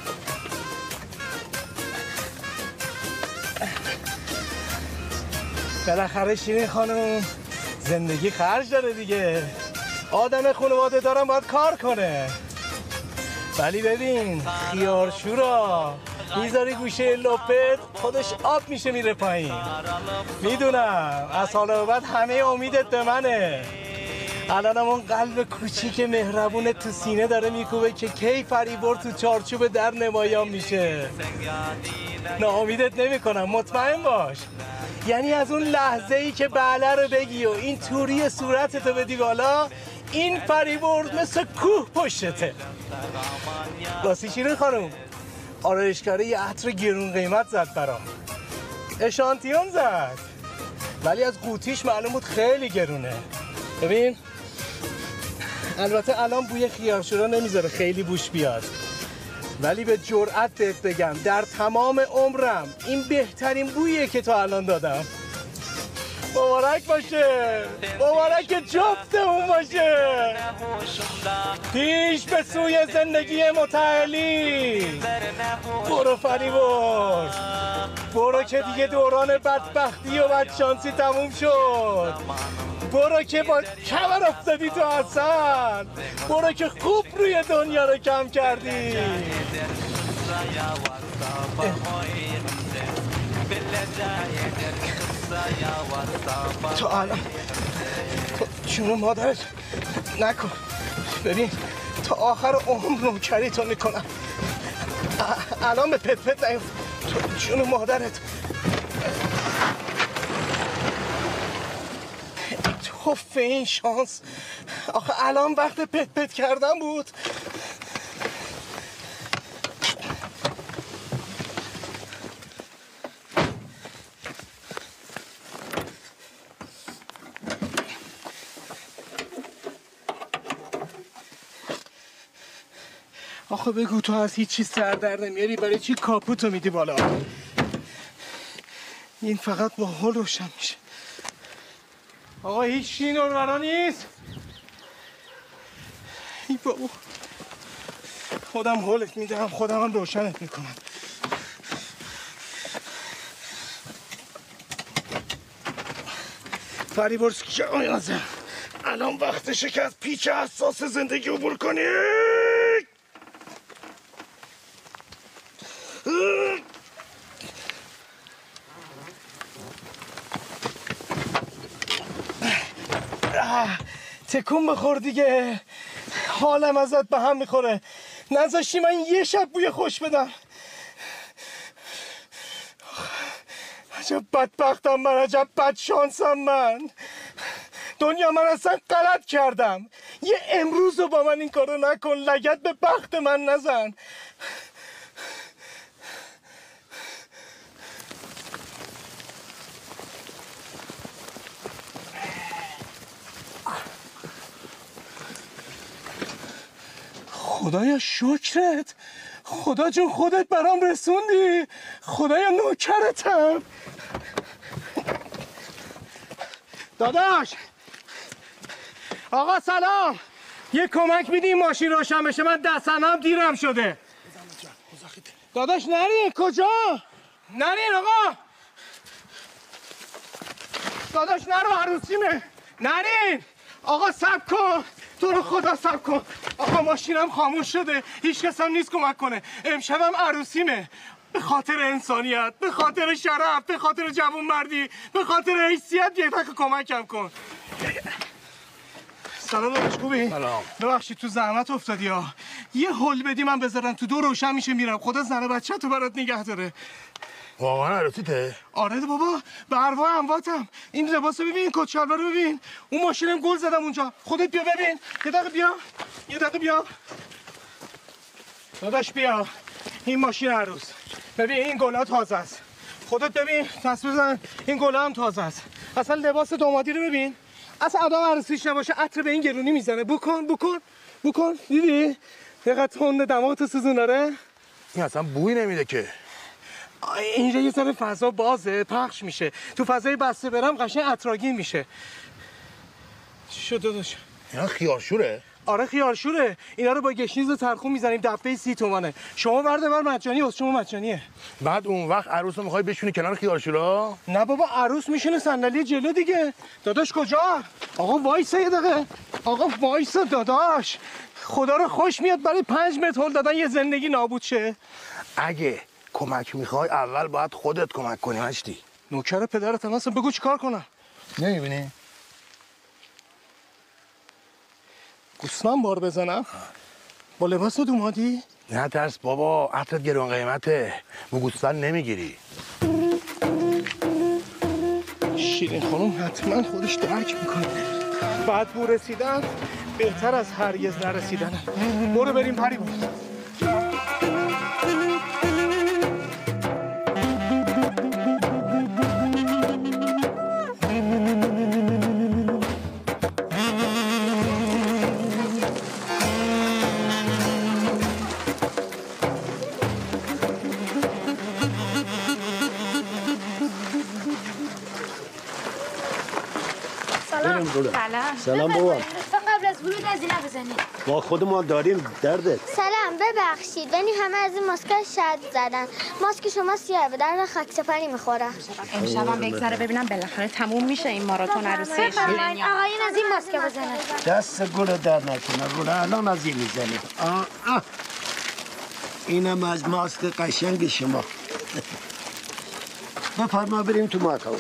بالاخره شیرین خانم زندگی خرج داره دیگه آدم خانواده دارم باید کار کنه ولی ببین خیارشورا میذاری گوشه لپت خودش آب میشه میره پایین میدونم از حالا به بعد همه امیدت به منه الانم اون قلب کوچیک مهربون تو سینه داره میکوبه که کی فریبرد تو چارچوب در نمایان میشه ناامیدت نمیکنم مطمئن باش یعنی از اون لحظه ای که بله رو بگی و این توری صورتتو بدی بالا این فریبرد مثل کوه پشتته راستی شیرین خانم آرایشگاره یه عطر گرون قیمت زد برام اشانتیون زد ولی از قوطیش معلوم بود خیلی گرونه ببین البته الان بوی خیارشورا نمیذاره خیلی بوش بیاد ولی به جرئت بهت بگم در تمام عمرم این بهترین بوییه که تا الان دادم مبارک باشه مبارک جفتمون باشه پیش به سوی زندگی متعالی برو فریبرد برو که دیگه دوران بدبختی و بدشانسی تموم شد برو که با کمر افتادی تو حسن برو که خوب روی دنیا رو کم کردی تو الان تو جون مادرت نکن ببین تا آخر عمر نوکری تو میکنم الان به پت پت نیفت تو جون مادرت توفه این شانس آخه الان وقت پت پت کردن بود آخه بگو تو از هیچ چیز سر در نمیاری برای چی کاپوتو میدی بالا این فقط با حال روشن میشه آقا هیچ چی نور برا نیست ای بابا خودم هولت میدم، خودم هم روشنت میکنم. فریبرز جانازم، الان وقتشه که از پیچ حساس زندگی عبور کنی. تکون بخور دیگه، حالم ازت به هم میخوره. نذاشتی من یه شب بوی خوش بدم. عجب بدبختم من، عجب بدشانسم من. دنیا من اصلا غلط کردم. یه امروز رو با من این کارو نکن، لگد به بخت من نزن. خدایا شکرت، خدا جون خودت برام رسوندی. خدایا نوکرتم. داداش، آقا سلام، یه کمک میدی این ماشین روشن بشه؟ من دستنام دیرم شده. داداش نرین. کجا نرین آقا؟ داداش نرو، عروسیمه. نرین آقا، صبر کن، تو رو خدا صبر کن. آقا ماشینم خاموش شده، هیچ کس هم نیست کمک کنه. امشبم عروسیمه. به خاطر انسانیت، به خاطر شرف، به خاطر جوانمردی، به خاطر حیثیت یه دقیقه کمکم کن. سلام داداش، خوبی؟ سلام. ببخشید تو زحمت افتادی ها. یه هول بدی من بذارم تو، دو روشن میشه میرم. خدا زنه بچه تو برات نگه داره. واقعا عروسیته؟ آره بابا، به ارواح امواتم. این لباسو ببین، کت شلوار رو ببین. اون ماشینم گل زدم اونجا. خودت بیا ببین. یه دقیقه بیا. یه دقیقه بیا. داداش بیا. این ماشین عروس. ببین این گلا تازه است. خودت ببین، دست بزن. این گلا هم تازه است. اصلا لباس دامادی رو ببین. اصلا آدم عروسیش نباشه عطر به این گرونی میزنه. بکن بکن بکن. دیدی؟ دقیقه تند دماغت سوزوناره. این اصلا بوی نمیده که. اینجا یه ذره فضا بازه، پخش میشه. تو فضای بسته برم قشنگ عطرآگین میشه. چی شد داداش؟ اینا خیارشوره؟ آره خیارشوره. اینا رو با گشنیز و ترخون میزنیم، دفعه سی تومنه. شما برده بر مجانی، از شما مجانیه. بعد اون وقت عروس رو میخوای بشونی کنار خیارشورا؟ نه بابا، عروس میشونه صندلی جلو دیگه. داداش کجا؟ آقا وایسا یه دقیقه. آقا وایسا داداش. خدا رو خوش میاد برای پنج متر هول دادن یه زندگی نابود شه. اگه کمک میخوای اول باید خودت کمک کنی. مشتی نوکر پدرت هم هستم، بگو چیکار کنم. نمیبینی؟ گوسمن بار بزنم؟ با لباس دومادی؟ نه ترس بابا، عطرت گران قیمته. مو گوسفند نمیگیری. شیرین خانم حتما خودش درک میکنه. بعد بو رسیدن بهتر از هرگز نرسیدنه. برو بریم پری بود. سلام. سلام بابا. لطفا قبل از ورود از اینا بزنید. ما خودمون داریم دردت. سلام، ببخشید ولی همه از این ماسکا شد زدن. ماسک شما سیاه به درد خاک سپری میخوره. امشبم بگذره ببینم بالاخره تموم میشه این ماراتون عروسی شیرین. آقایون از این ماسک بزنن. دست گل در نکنه. گل الان از این میزنیم. آه آه. اینم از ماسک قشنگ شما. بفرما بریم تو ماتاوز.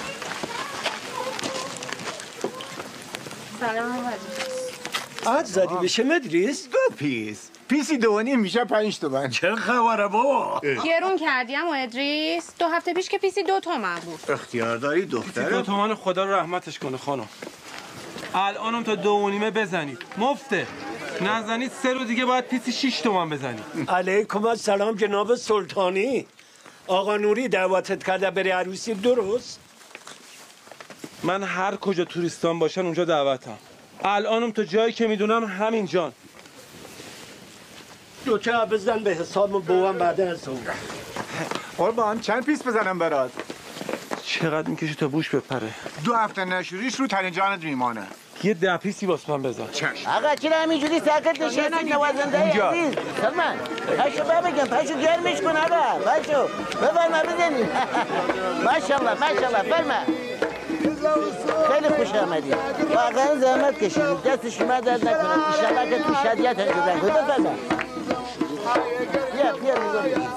سلام عد زدی بشه مدریس؟ دو پیس پیسی دوانی میشه پنج تومن. چه خبره بابا؟ گرون کردی اما ادریس. دو هفته پیش که پیسی دو تومن بود. اختیار داری دخترم. دو تومن خدا رو رحمتش کنه خانم. الانم تا دو و نیمه بزنید مفته. نزنید سه رو دیگه باید پیسی شیش تومن بزنید. علیکم السلام جناب سلطانی. آقا نوری دعوتت کرده بری عروسی، درست؟ من هر کجا توریستان باشن اونجا دعوتم. الانم تو جایی که میدونم همین جان. دو تا بزن به حساب بوام بعد از اون. قربان چند پیس بزنم برات؟ چقدر میکشی تا بوش بپره؟ دو هفته نشوریش رو ترین جانت میمانه. یه دپیسی واسه من بزن. آقا چرا همینجوری ساکت نشستی نوازنده عزیز؟ سلمان پاشو بگم پاشو گرمش کن آقا پاشو بفرما بزنیم. ماشاءالله ماشاءالله فرما. خیلی خوش آمدید. واقعا زحمت کشیدید. دست شما درد نکنه. انشالله که تو شادیت انجام کنید. بفرما. بیا بیا بیا.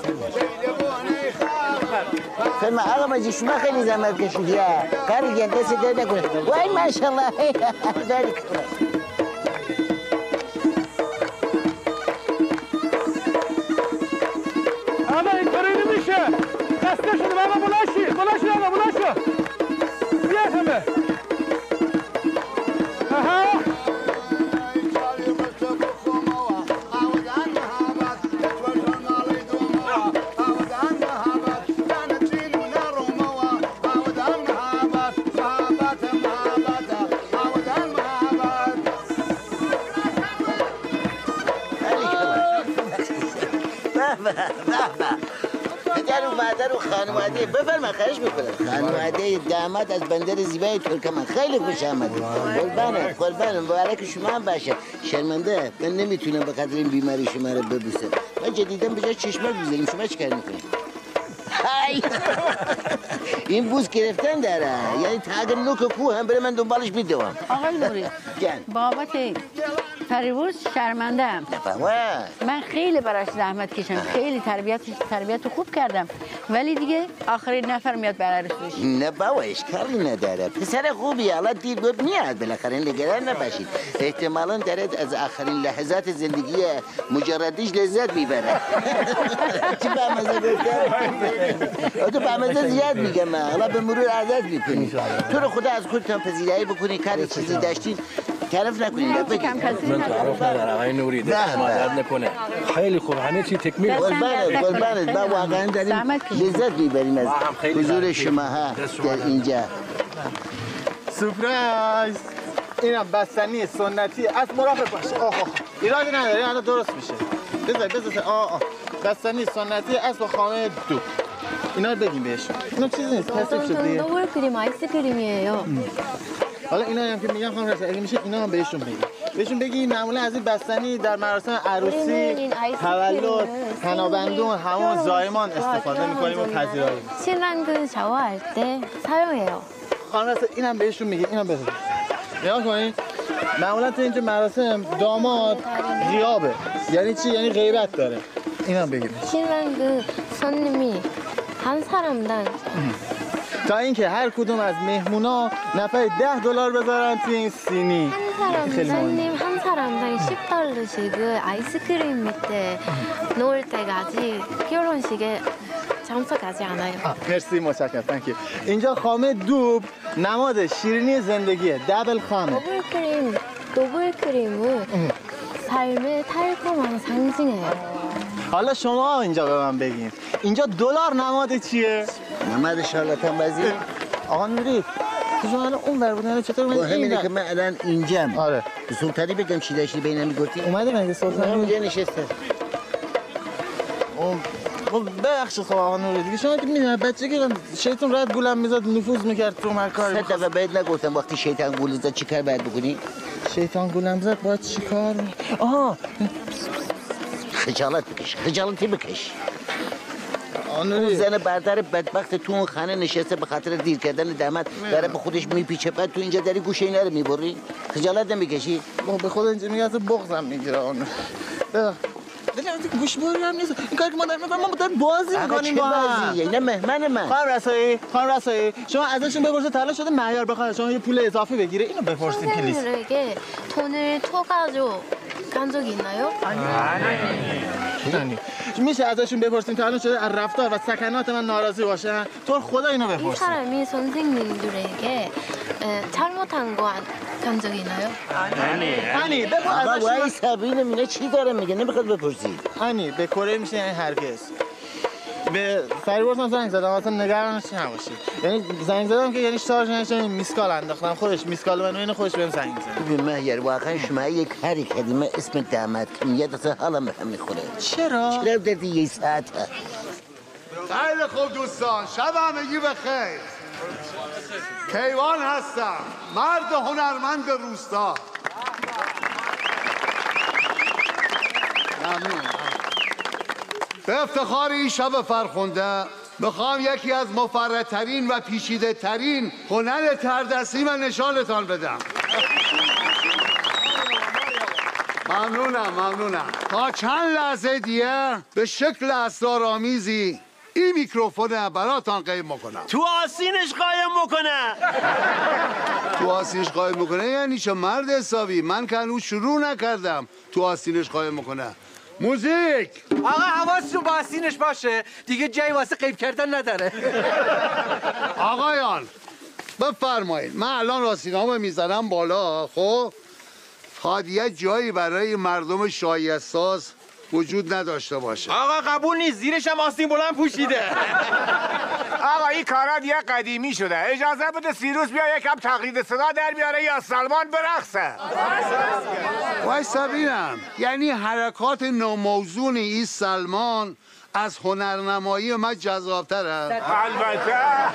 فرما آقا ماجی شما خیلی زحمت کشیدید. کاری گل دست درد نکنه. وای ماشاءالله. بارک الله. آقا اینطوری نمیشه. دسته شده بابا بلاشی بلاشی آقا بلاشی. بیا همه. آها. پدر و مادر و خانواده بفرما خواهش میکنم خانواده داماد از بندر زیبای ترکمن خیلی خوش آمدید قربانم قربانم مبارک شما هم باشه شرمنده من نمیتونم به قدر این بیماری شما رو ببوسم من جدیدم به جای چشمک بزنیم شما چیکار میکنید این بوس گرفتن داره یعنی تا اگر نوک کو هم بره من دنبالش میدوام آقای نوری بابت پریروز شرمنده ام من خیلی براش زحمت کشم خیلی تربیت تربیت خوب کردم ولی دیگه آخرین نفر میاد برای عروسیش نه بابا اشکالی نداره پسر خوبی الان دیر بود میاد بالاخره نگران نباشید احتمالاً داره از آخرین لحظات زندگی مجردیش لذت میبره چی با مزه گفتم تو با مزه زیاد میگم من حالا به مرور عادت میکنی تو رو خدا از خودتان پذیرایی بکنی کاری چیزی داشتین تعرف نکنید من تعارف ندارم آقای نوری دست ما درد نکنه خیلی خوب همه چی تکمیل قربانت قربانت ما واقعا داریم لذت میبریم از حضور شما ها در اینجا سورپرایز اینم بستنی سنتی از مراقب باش آه ایرادی نداره الان درست میشه بذار بذار آه آه بستنی سنتی از با خامه دو اینا رو بگیم بهشون اینا چیزی نیست کثیف شد دیگه دور کریم آیس کریمیه حالا اینا هم که میگم خانم رسول اگه میشه اینا هم بهشون بگیم بهشون بگی معمولا از این بستنی در مراسم عروسی تولد تنابندون همون زایمان استفاده میکنیم و پذیرایی 신랑들 샤워할 때 사용해요. خانم رسول اینم بهشون میگی اینم بهشون نگاه کنید معمولا تو اینجا مراسم داماد غیابه یعنی چی یعنی غیبت داره اینم بگیم 신랑 그 손님이 한 사람당 تا اینکه هر کدوم از مهمونا نفر ده دلار بذارن تو این سینی 한 사람 손님 한 사람당 십 달러씩을 아이스크림 밑에 놓을 때까지 결혼식에 참석하지 않아요. مرسی متشکرم تانکیو اینجا خامه دوب نماد شیرینی زندگیه دبل خامه 더블 크림 더블 크림은 삶의 달콤한 상징이에요. حالا شما اینجا به من بگین اینجا دلار نماد چیه؟ نماد شارلاتان بازی آقا نوری تو شما الان اون ور بودن چطور با همینه که من الان اینجام آره به سلطانی بگم چی داشتی بینم میگفتی اومده مگه سلطانی اونجا نشسته خب ببخشید خب آقا نوری دیگه شما که میدونید بچگی شیطان راحت گولم میزد نفوذ میکرد تو هر کاری صد دفعه بهت نگفتم وقتی شیطان گول زد چی کار باید بکنی؟ شیطان گولم زد باید چی کار؟ آها خجالت بکش خجالتی بکش اون زن برادر بدبخت تو اون خانه نشسته به خاطر دیر کردن داماد داره به خودش میپیچه بعد تو اینجا داری گوشه اینا رو میبری خجالت نمیکشی به خود اینجا میگه از بغضم میگیره اون دیگه گوش بری هم نیست این کاری که ما داریم میکنیم ما داریم بازی میکنیم با هم اینا مهمان من خانم رسایی خانم رسایی شما ازشون بپرسید تا شده معیار بخواد شما یه پول اضافی بگیره اینو بپرسید پلیس 선생님들에게 돈을 토가지고 간 적이 있나요? 아니. میشه ازشون بپرسیم تا الان شده از رفتار و سکنات من ناراضی باشن تو خدا اینو 이 بپرسید 사람이 선생님들에게 에, 잘못한 거 간 적이 있나요? هنی بگو آقا ازشون وای سبینه میگه چی داره میگه نمیخواد بپرسی هنی به کره میشه یعنی هرگز به فریبرز هم زنگ زدم اصلا نگرانش نباشید یعنی زنگ زدم که یعنی شارژ نشه میسکال انداختم خودش میسکال منو اینو خودش بهم زنگ زد ببین مهیر واقعا شما یک کاری کردی من اسم داماد میاد اصلا حالم به هم میخوره چرا؟ چرا دردی یه ساعت خیلی خوب دوستان شب همگی بخیر کیوان هستم، مرد هنرمند روستا. ممنون. به افتخار این شب فرخنده میخوام یکی از مفرطترین و پیچیده ترین هنر تردستی من نشانتان بدم. ممنونم ممنونم. تا چند لحظه دیگه به شکل اسرارآمیزی این میکروفون براتان قایم میکنم. تو آستینش قایم میکنه. تو آستینش قایم میکنه یعنی چه مرد حسابی؟ من که هنوز شروع نکردم. تو آستینش قایم میکنه. موزیک. آقا حواستون با آستینش باشه دیگه جایی واسه قیب کردن نداره. آقایان بفرمایید، من الان آستینامو میزنم بالا. خب خواد یه جایی برای مردم شایسته‌ساز وجود نداشته باشه. آقا قبول نیست، زیرش هم آستین بلند پوشیده. آقا این کارا دیگه قدیمی شده. اجازه بده سیروس بیا یکم تقلید صدا در بیاره یا سلمان برقصه. وایسا ببینم، یعنی حرکات ناموزون این سلمان از هنرنمایی من جذاب‌تره؟ البته.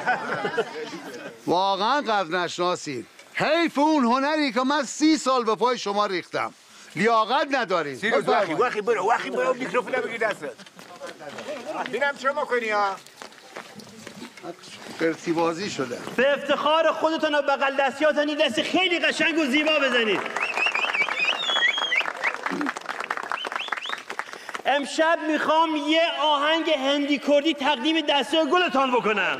واقعا قدر نشناسید. حیف اون هنری که من سی سال به پای شما ریختم. لیاقت ندارید. سیروس وقی وقی برو وقی برو میکروفون بگی دستت. ببینم چه میکنی ها؟ قرتی بازی شده. به افتخار خودتون و بغل دستیاتون این دست خیلی قشنگ و زیبا بزنید. امشب میخوام یه آهنگ هندی کردی تقدیم دسته گلتان بکنم.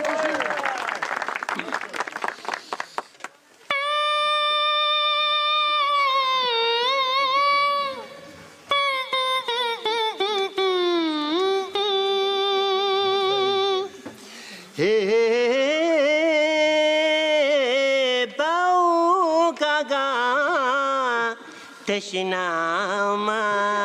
तशनामा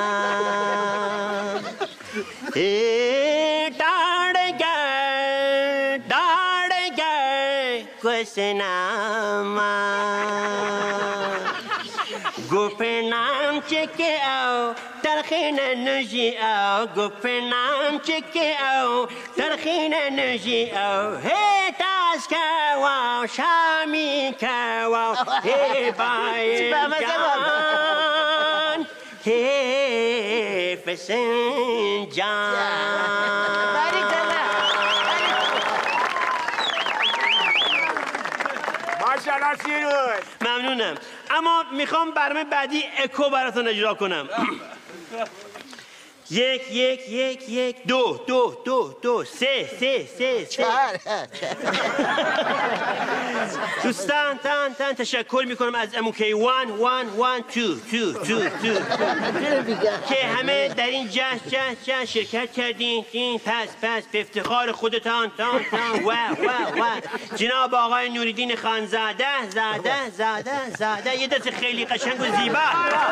ए डाड़ गए डाड़ गए कुसनामा गुफनाम चके आओ तरखीन नजी आओ गुफनाम चके आओ तरखीन नजी आओ हे तास का वाओ शामी का वाओ हे बाय हे فسنجان. ماشاءالله سیروس. ممنونم. اما میخوام برنامه بعدی اکو براتون اجرا کنم. یک یک یک یک دو دو دو دو سه سه سه سه. دوستان تان تان تشکر میکنم از اموکی وان وان وان تو تو تو تو که همه در این جشن جشن جشن شرکت کردین. پس پس به افتخار خودتان تان تان و و و جناب آقای نوریدین خانزاده زاده زاده زاده یه دست خیلی قشنگ و زیبا.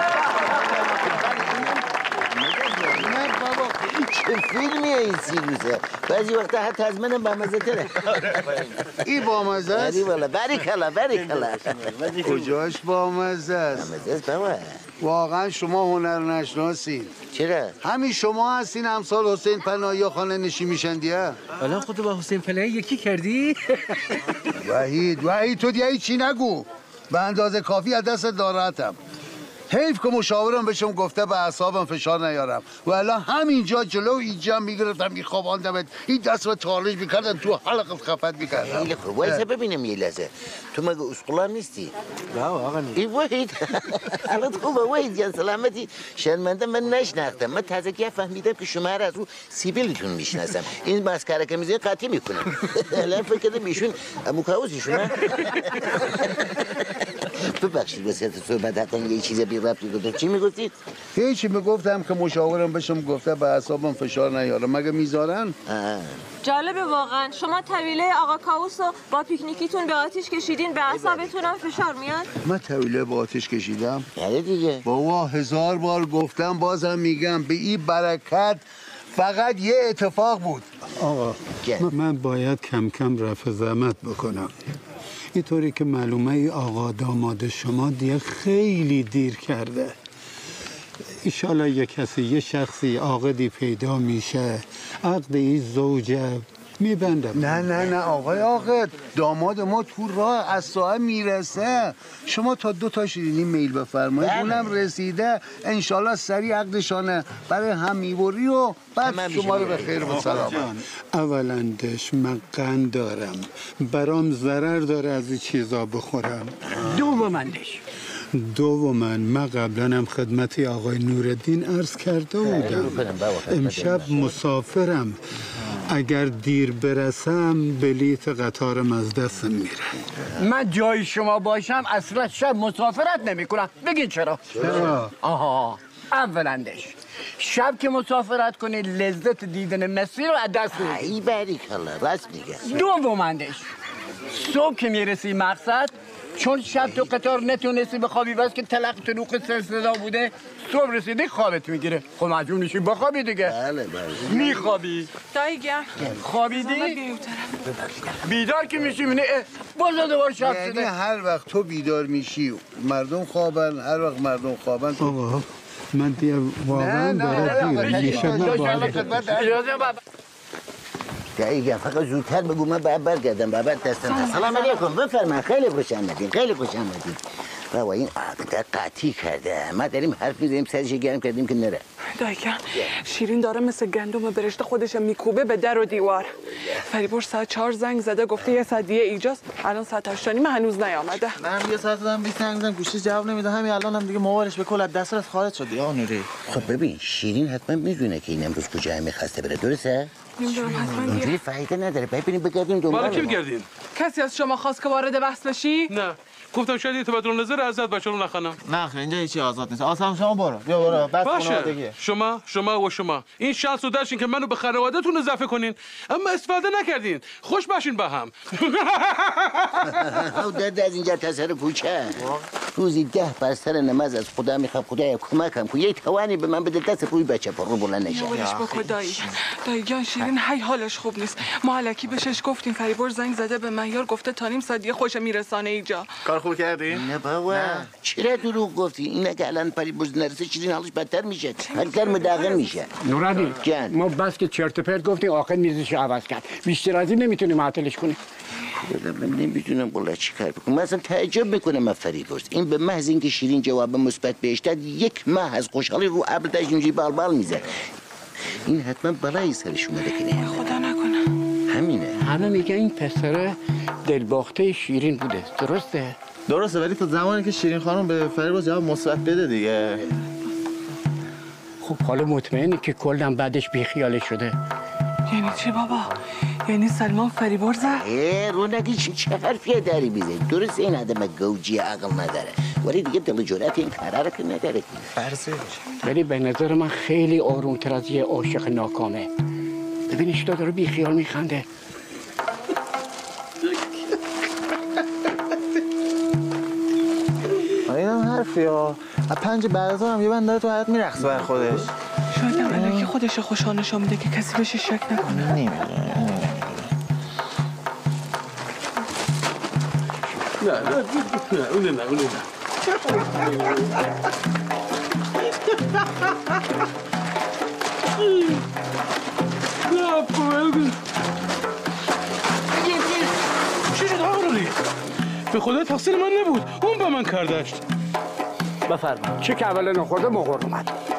چه فیلمیه این سیروسه؟ بعضی وقتا حتی از منم بامزه تره. ای بامزه است؟ بری والا بری کلا بری کلا. کجاش بامزه است؟ بامزه است بابا. واقعا شما هنر نشناسین. چرا؟ همین شما هستین امثال حسین پناهی خانه نشین میشن دیگه. حالا خودتو با حسین پناهی یکی کردی؟ وحید وحید تو دیگه چی نگو. به اندازه کافی از دست ناراحتم. حیف که مشاورم بشم گفته به اعصابم فشار نیارم و الان همینجا جلو اینجا میگرفتم میخواباندمت این دست رو تالش میکردن تو حلقت خفت میکردم. خیلی خوب وایسا ببینم یه لحظه. تو مگه اسقلان نیستی؟ نه آقا نیست. ای وحید حالت خوبه وحید جان سلامتی. شرمنده من نشناختم. من تازه که فهمیدم که شما را از رو سیبیلتون میشناسم. این مسکره که میزنی قاطی میکنم. الان فکر کردم ایشون موکاوزیشونه. ببخشید واسه صحبت حتی یه چیز بی ربطی گفتم. چی میگفتید؟ هیچی میگفتم که مشاورم بشم گفته به اعصابم فشار نیارم. مگه میذارن؟ جالبه واقعا. شما طویله آقا کاووس رو با پیکنیکیتون به آتیش کشیدین، به اعصابتون هم فشار میاد؟ من طویله با آتیش کشیدم؟ بله دیگه. بابا هزار بار گفتم بازم میگم به این برکت فقط یه اتفاق بود. آقا من باید کم کم رفع زحمت بکنم. اینطوری که معلومه ای آقا داماد شما دیگه خیلی دیر کرده. ایشالا یه کسی یه شخصی عاقدی پیدا میشه، عقد این زوجه میبندم. نه نه نه آقای عاقد، داماد ما تو راه از ساعت میرسه. شما تا دو تا شیرینی میل بفرمایید، اونم رسیده انشالله سریع عقدشانه برای هم میبری و بعد شما رو به خیر و سلامت. اولندش من قند دارم، برام ضرر داره از این چیزا بخورم. دومندش دومن من قبلا هم خدمتی آقای نورالدین عرض کرده بودم، امشب مسافرم، اگر دیر برسم بلیت قطارم از دستم میره. من جای شما باشم اصلا شب مسافرت نمی کنم. بگین چرا؟ چرا؟ آها اولندش شب که مسافرت کنی لذت دیدن مسیر رو از دست میدی. ای باریکالله راست میگه. دومندش صبح که میرسی مقصد، چون شب تو قطار نتونستی بخوابی بس که تلق تلوق سلسله بوده، صبح رسیدی خوابت میگیره. خب مجبور میشی بخوابی دیگه. بله بله. میخوابی. دایی گم خوابیدی؟ بیدار که میشی میبینی باز دوباره شب یعنی شده. هر وقت تو بیدار میشی مردم خوابن، هر وقت مردم خوابن. آقا من دیگه واقعا برای دیر میشه. دقیقا فقط زودتر بگو من باید برگردم بابت دستم. سلام علیکم بفرمایید. خیلی خوش آمدین خیلی خوش آمدین. بابا این عقده قطعی کرده، ما داریم حرف میزنیم سرش گرم کردیم که نره. دایکن شیرین داره مثل گندم برشته خودش میکوبه به در و دیوار. فریبرز ساعت چهار زنگ زده گفته یه ساعت دیگه ایجاست، الان ساعت هشت و نیم هنوز نیامده. من یه ساعت دادم بیست زنگ زدم گوشیش جواب نمیده، همین الان هم دیگه موبایلش به کل از دسترس خارج شد. یا نوری خب ببین شیرین حتما میدونه که این امروز کجا میخواسته بره، درسته؟ نمیدونم حتما اونجوری دیگه. فایده نداره، ببینیم بگردیم دنبال. بالا کی بگردین؟ کسی از شما خواست که وارد بحث بشی؟ نه گفتم شاید تبادل نظر ازت بچه رو نخوانم. نه خیلی اینجا هیچی آزاد نیست. آسان شما برو بیا برو بس باشه شما شما و شما این شانس رو داشتین که منو به خانواده‌تون اضافه کنین اما استفاده نکردین. خوش باشین با هم. درد از اینجا تصر کوچه روزی ده بار سر نماز از خدا میخوام خدایا کمکم کن، یه توانی به من بده دست پوی بچه پر رو بلند نشه. یوالش بکن دایی. دایی جان شیرین هی حالش خوب نیست. ما علکی بهش گفتیم فریبرز زنگ زده به مهیار گفته تا نیم ساعت دیگه خوش میرسانه اینجا. کار خوب کردی؟ نه بابا چرا دروغ گفتی؟ این که الان فریبرز نرسه شیرین حالش بدتر میشه، بدتر مداغن میشه. نورالدین جان ما بس که چرت و پرت گفتیم آخر میزش عوض کرد، بیشتر از این نمیتونیم معطلش کنیم. من نمیدونم والله چی کار بکنم. من اصلا تعجب میکنم از فریبرز، این به محض اینکه شیرین جواب مثبت بهش داد یک ماه از خوشحالی رو ابر داشت اینجوری بال بال میزد. این حتما بلایی سرش اومده که نه خدا نکنه. همینه. همه میگه این پسر دلباخته شیرین بوده، درسته؟ درسته ولی تا زمانی که شیرین خانم به فریبرز جواب مثبت بده دیگه. خب حالا مطمئنی که کلم بعدش بیخیالش شده؟ یعنی چی بابا؟ یعنی سلمان فریبرزه؟ ای رو نگی چه چه حرفیه داری میزنی؟ درسته این آدم گوجی عقل نداره ولی دیگه دل جرأت این کارا رو که نداره. فرضه ولی به نظر من خیلی آرومتر از یه عاشق ناکامه. ببین اشتا داره بیخیال میخنده. این هم حرفی ها از پنج بعد از هم یه بند داره تو حیات میرخصه بر خودش. شاید هم الکی خودش خوشحال نشان میده که کسی بهش شک نکنه. نمیدونم نه نه نه اونه نه اونه نه چی شد آقایی؟ به خدا تقصیر من نبود، اون به من کردشت. بفرما چه که اولا نخورده مغور اومد.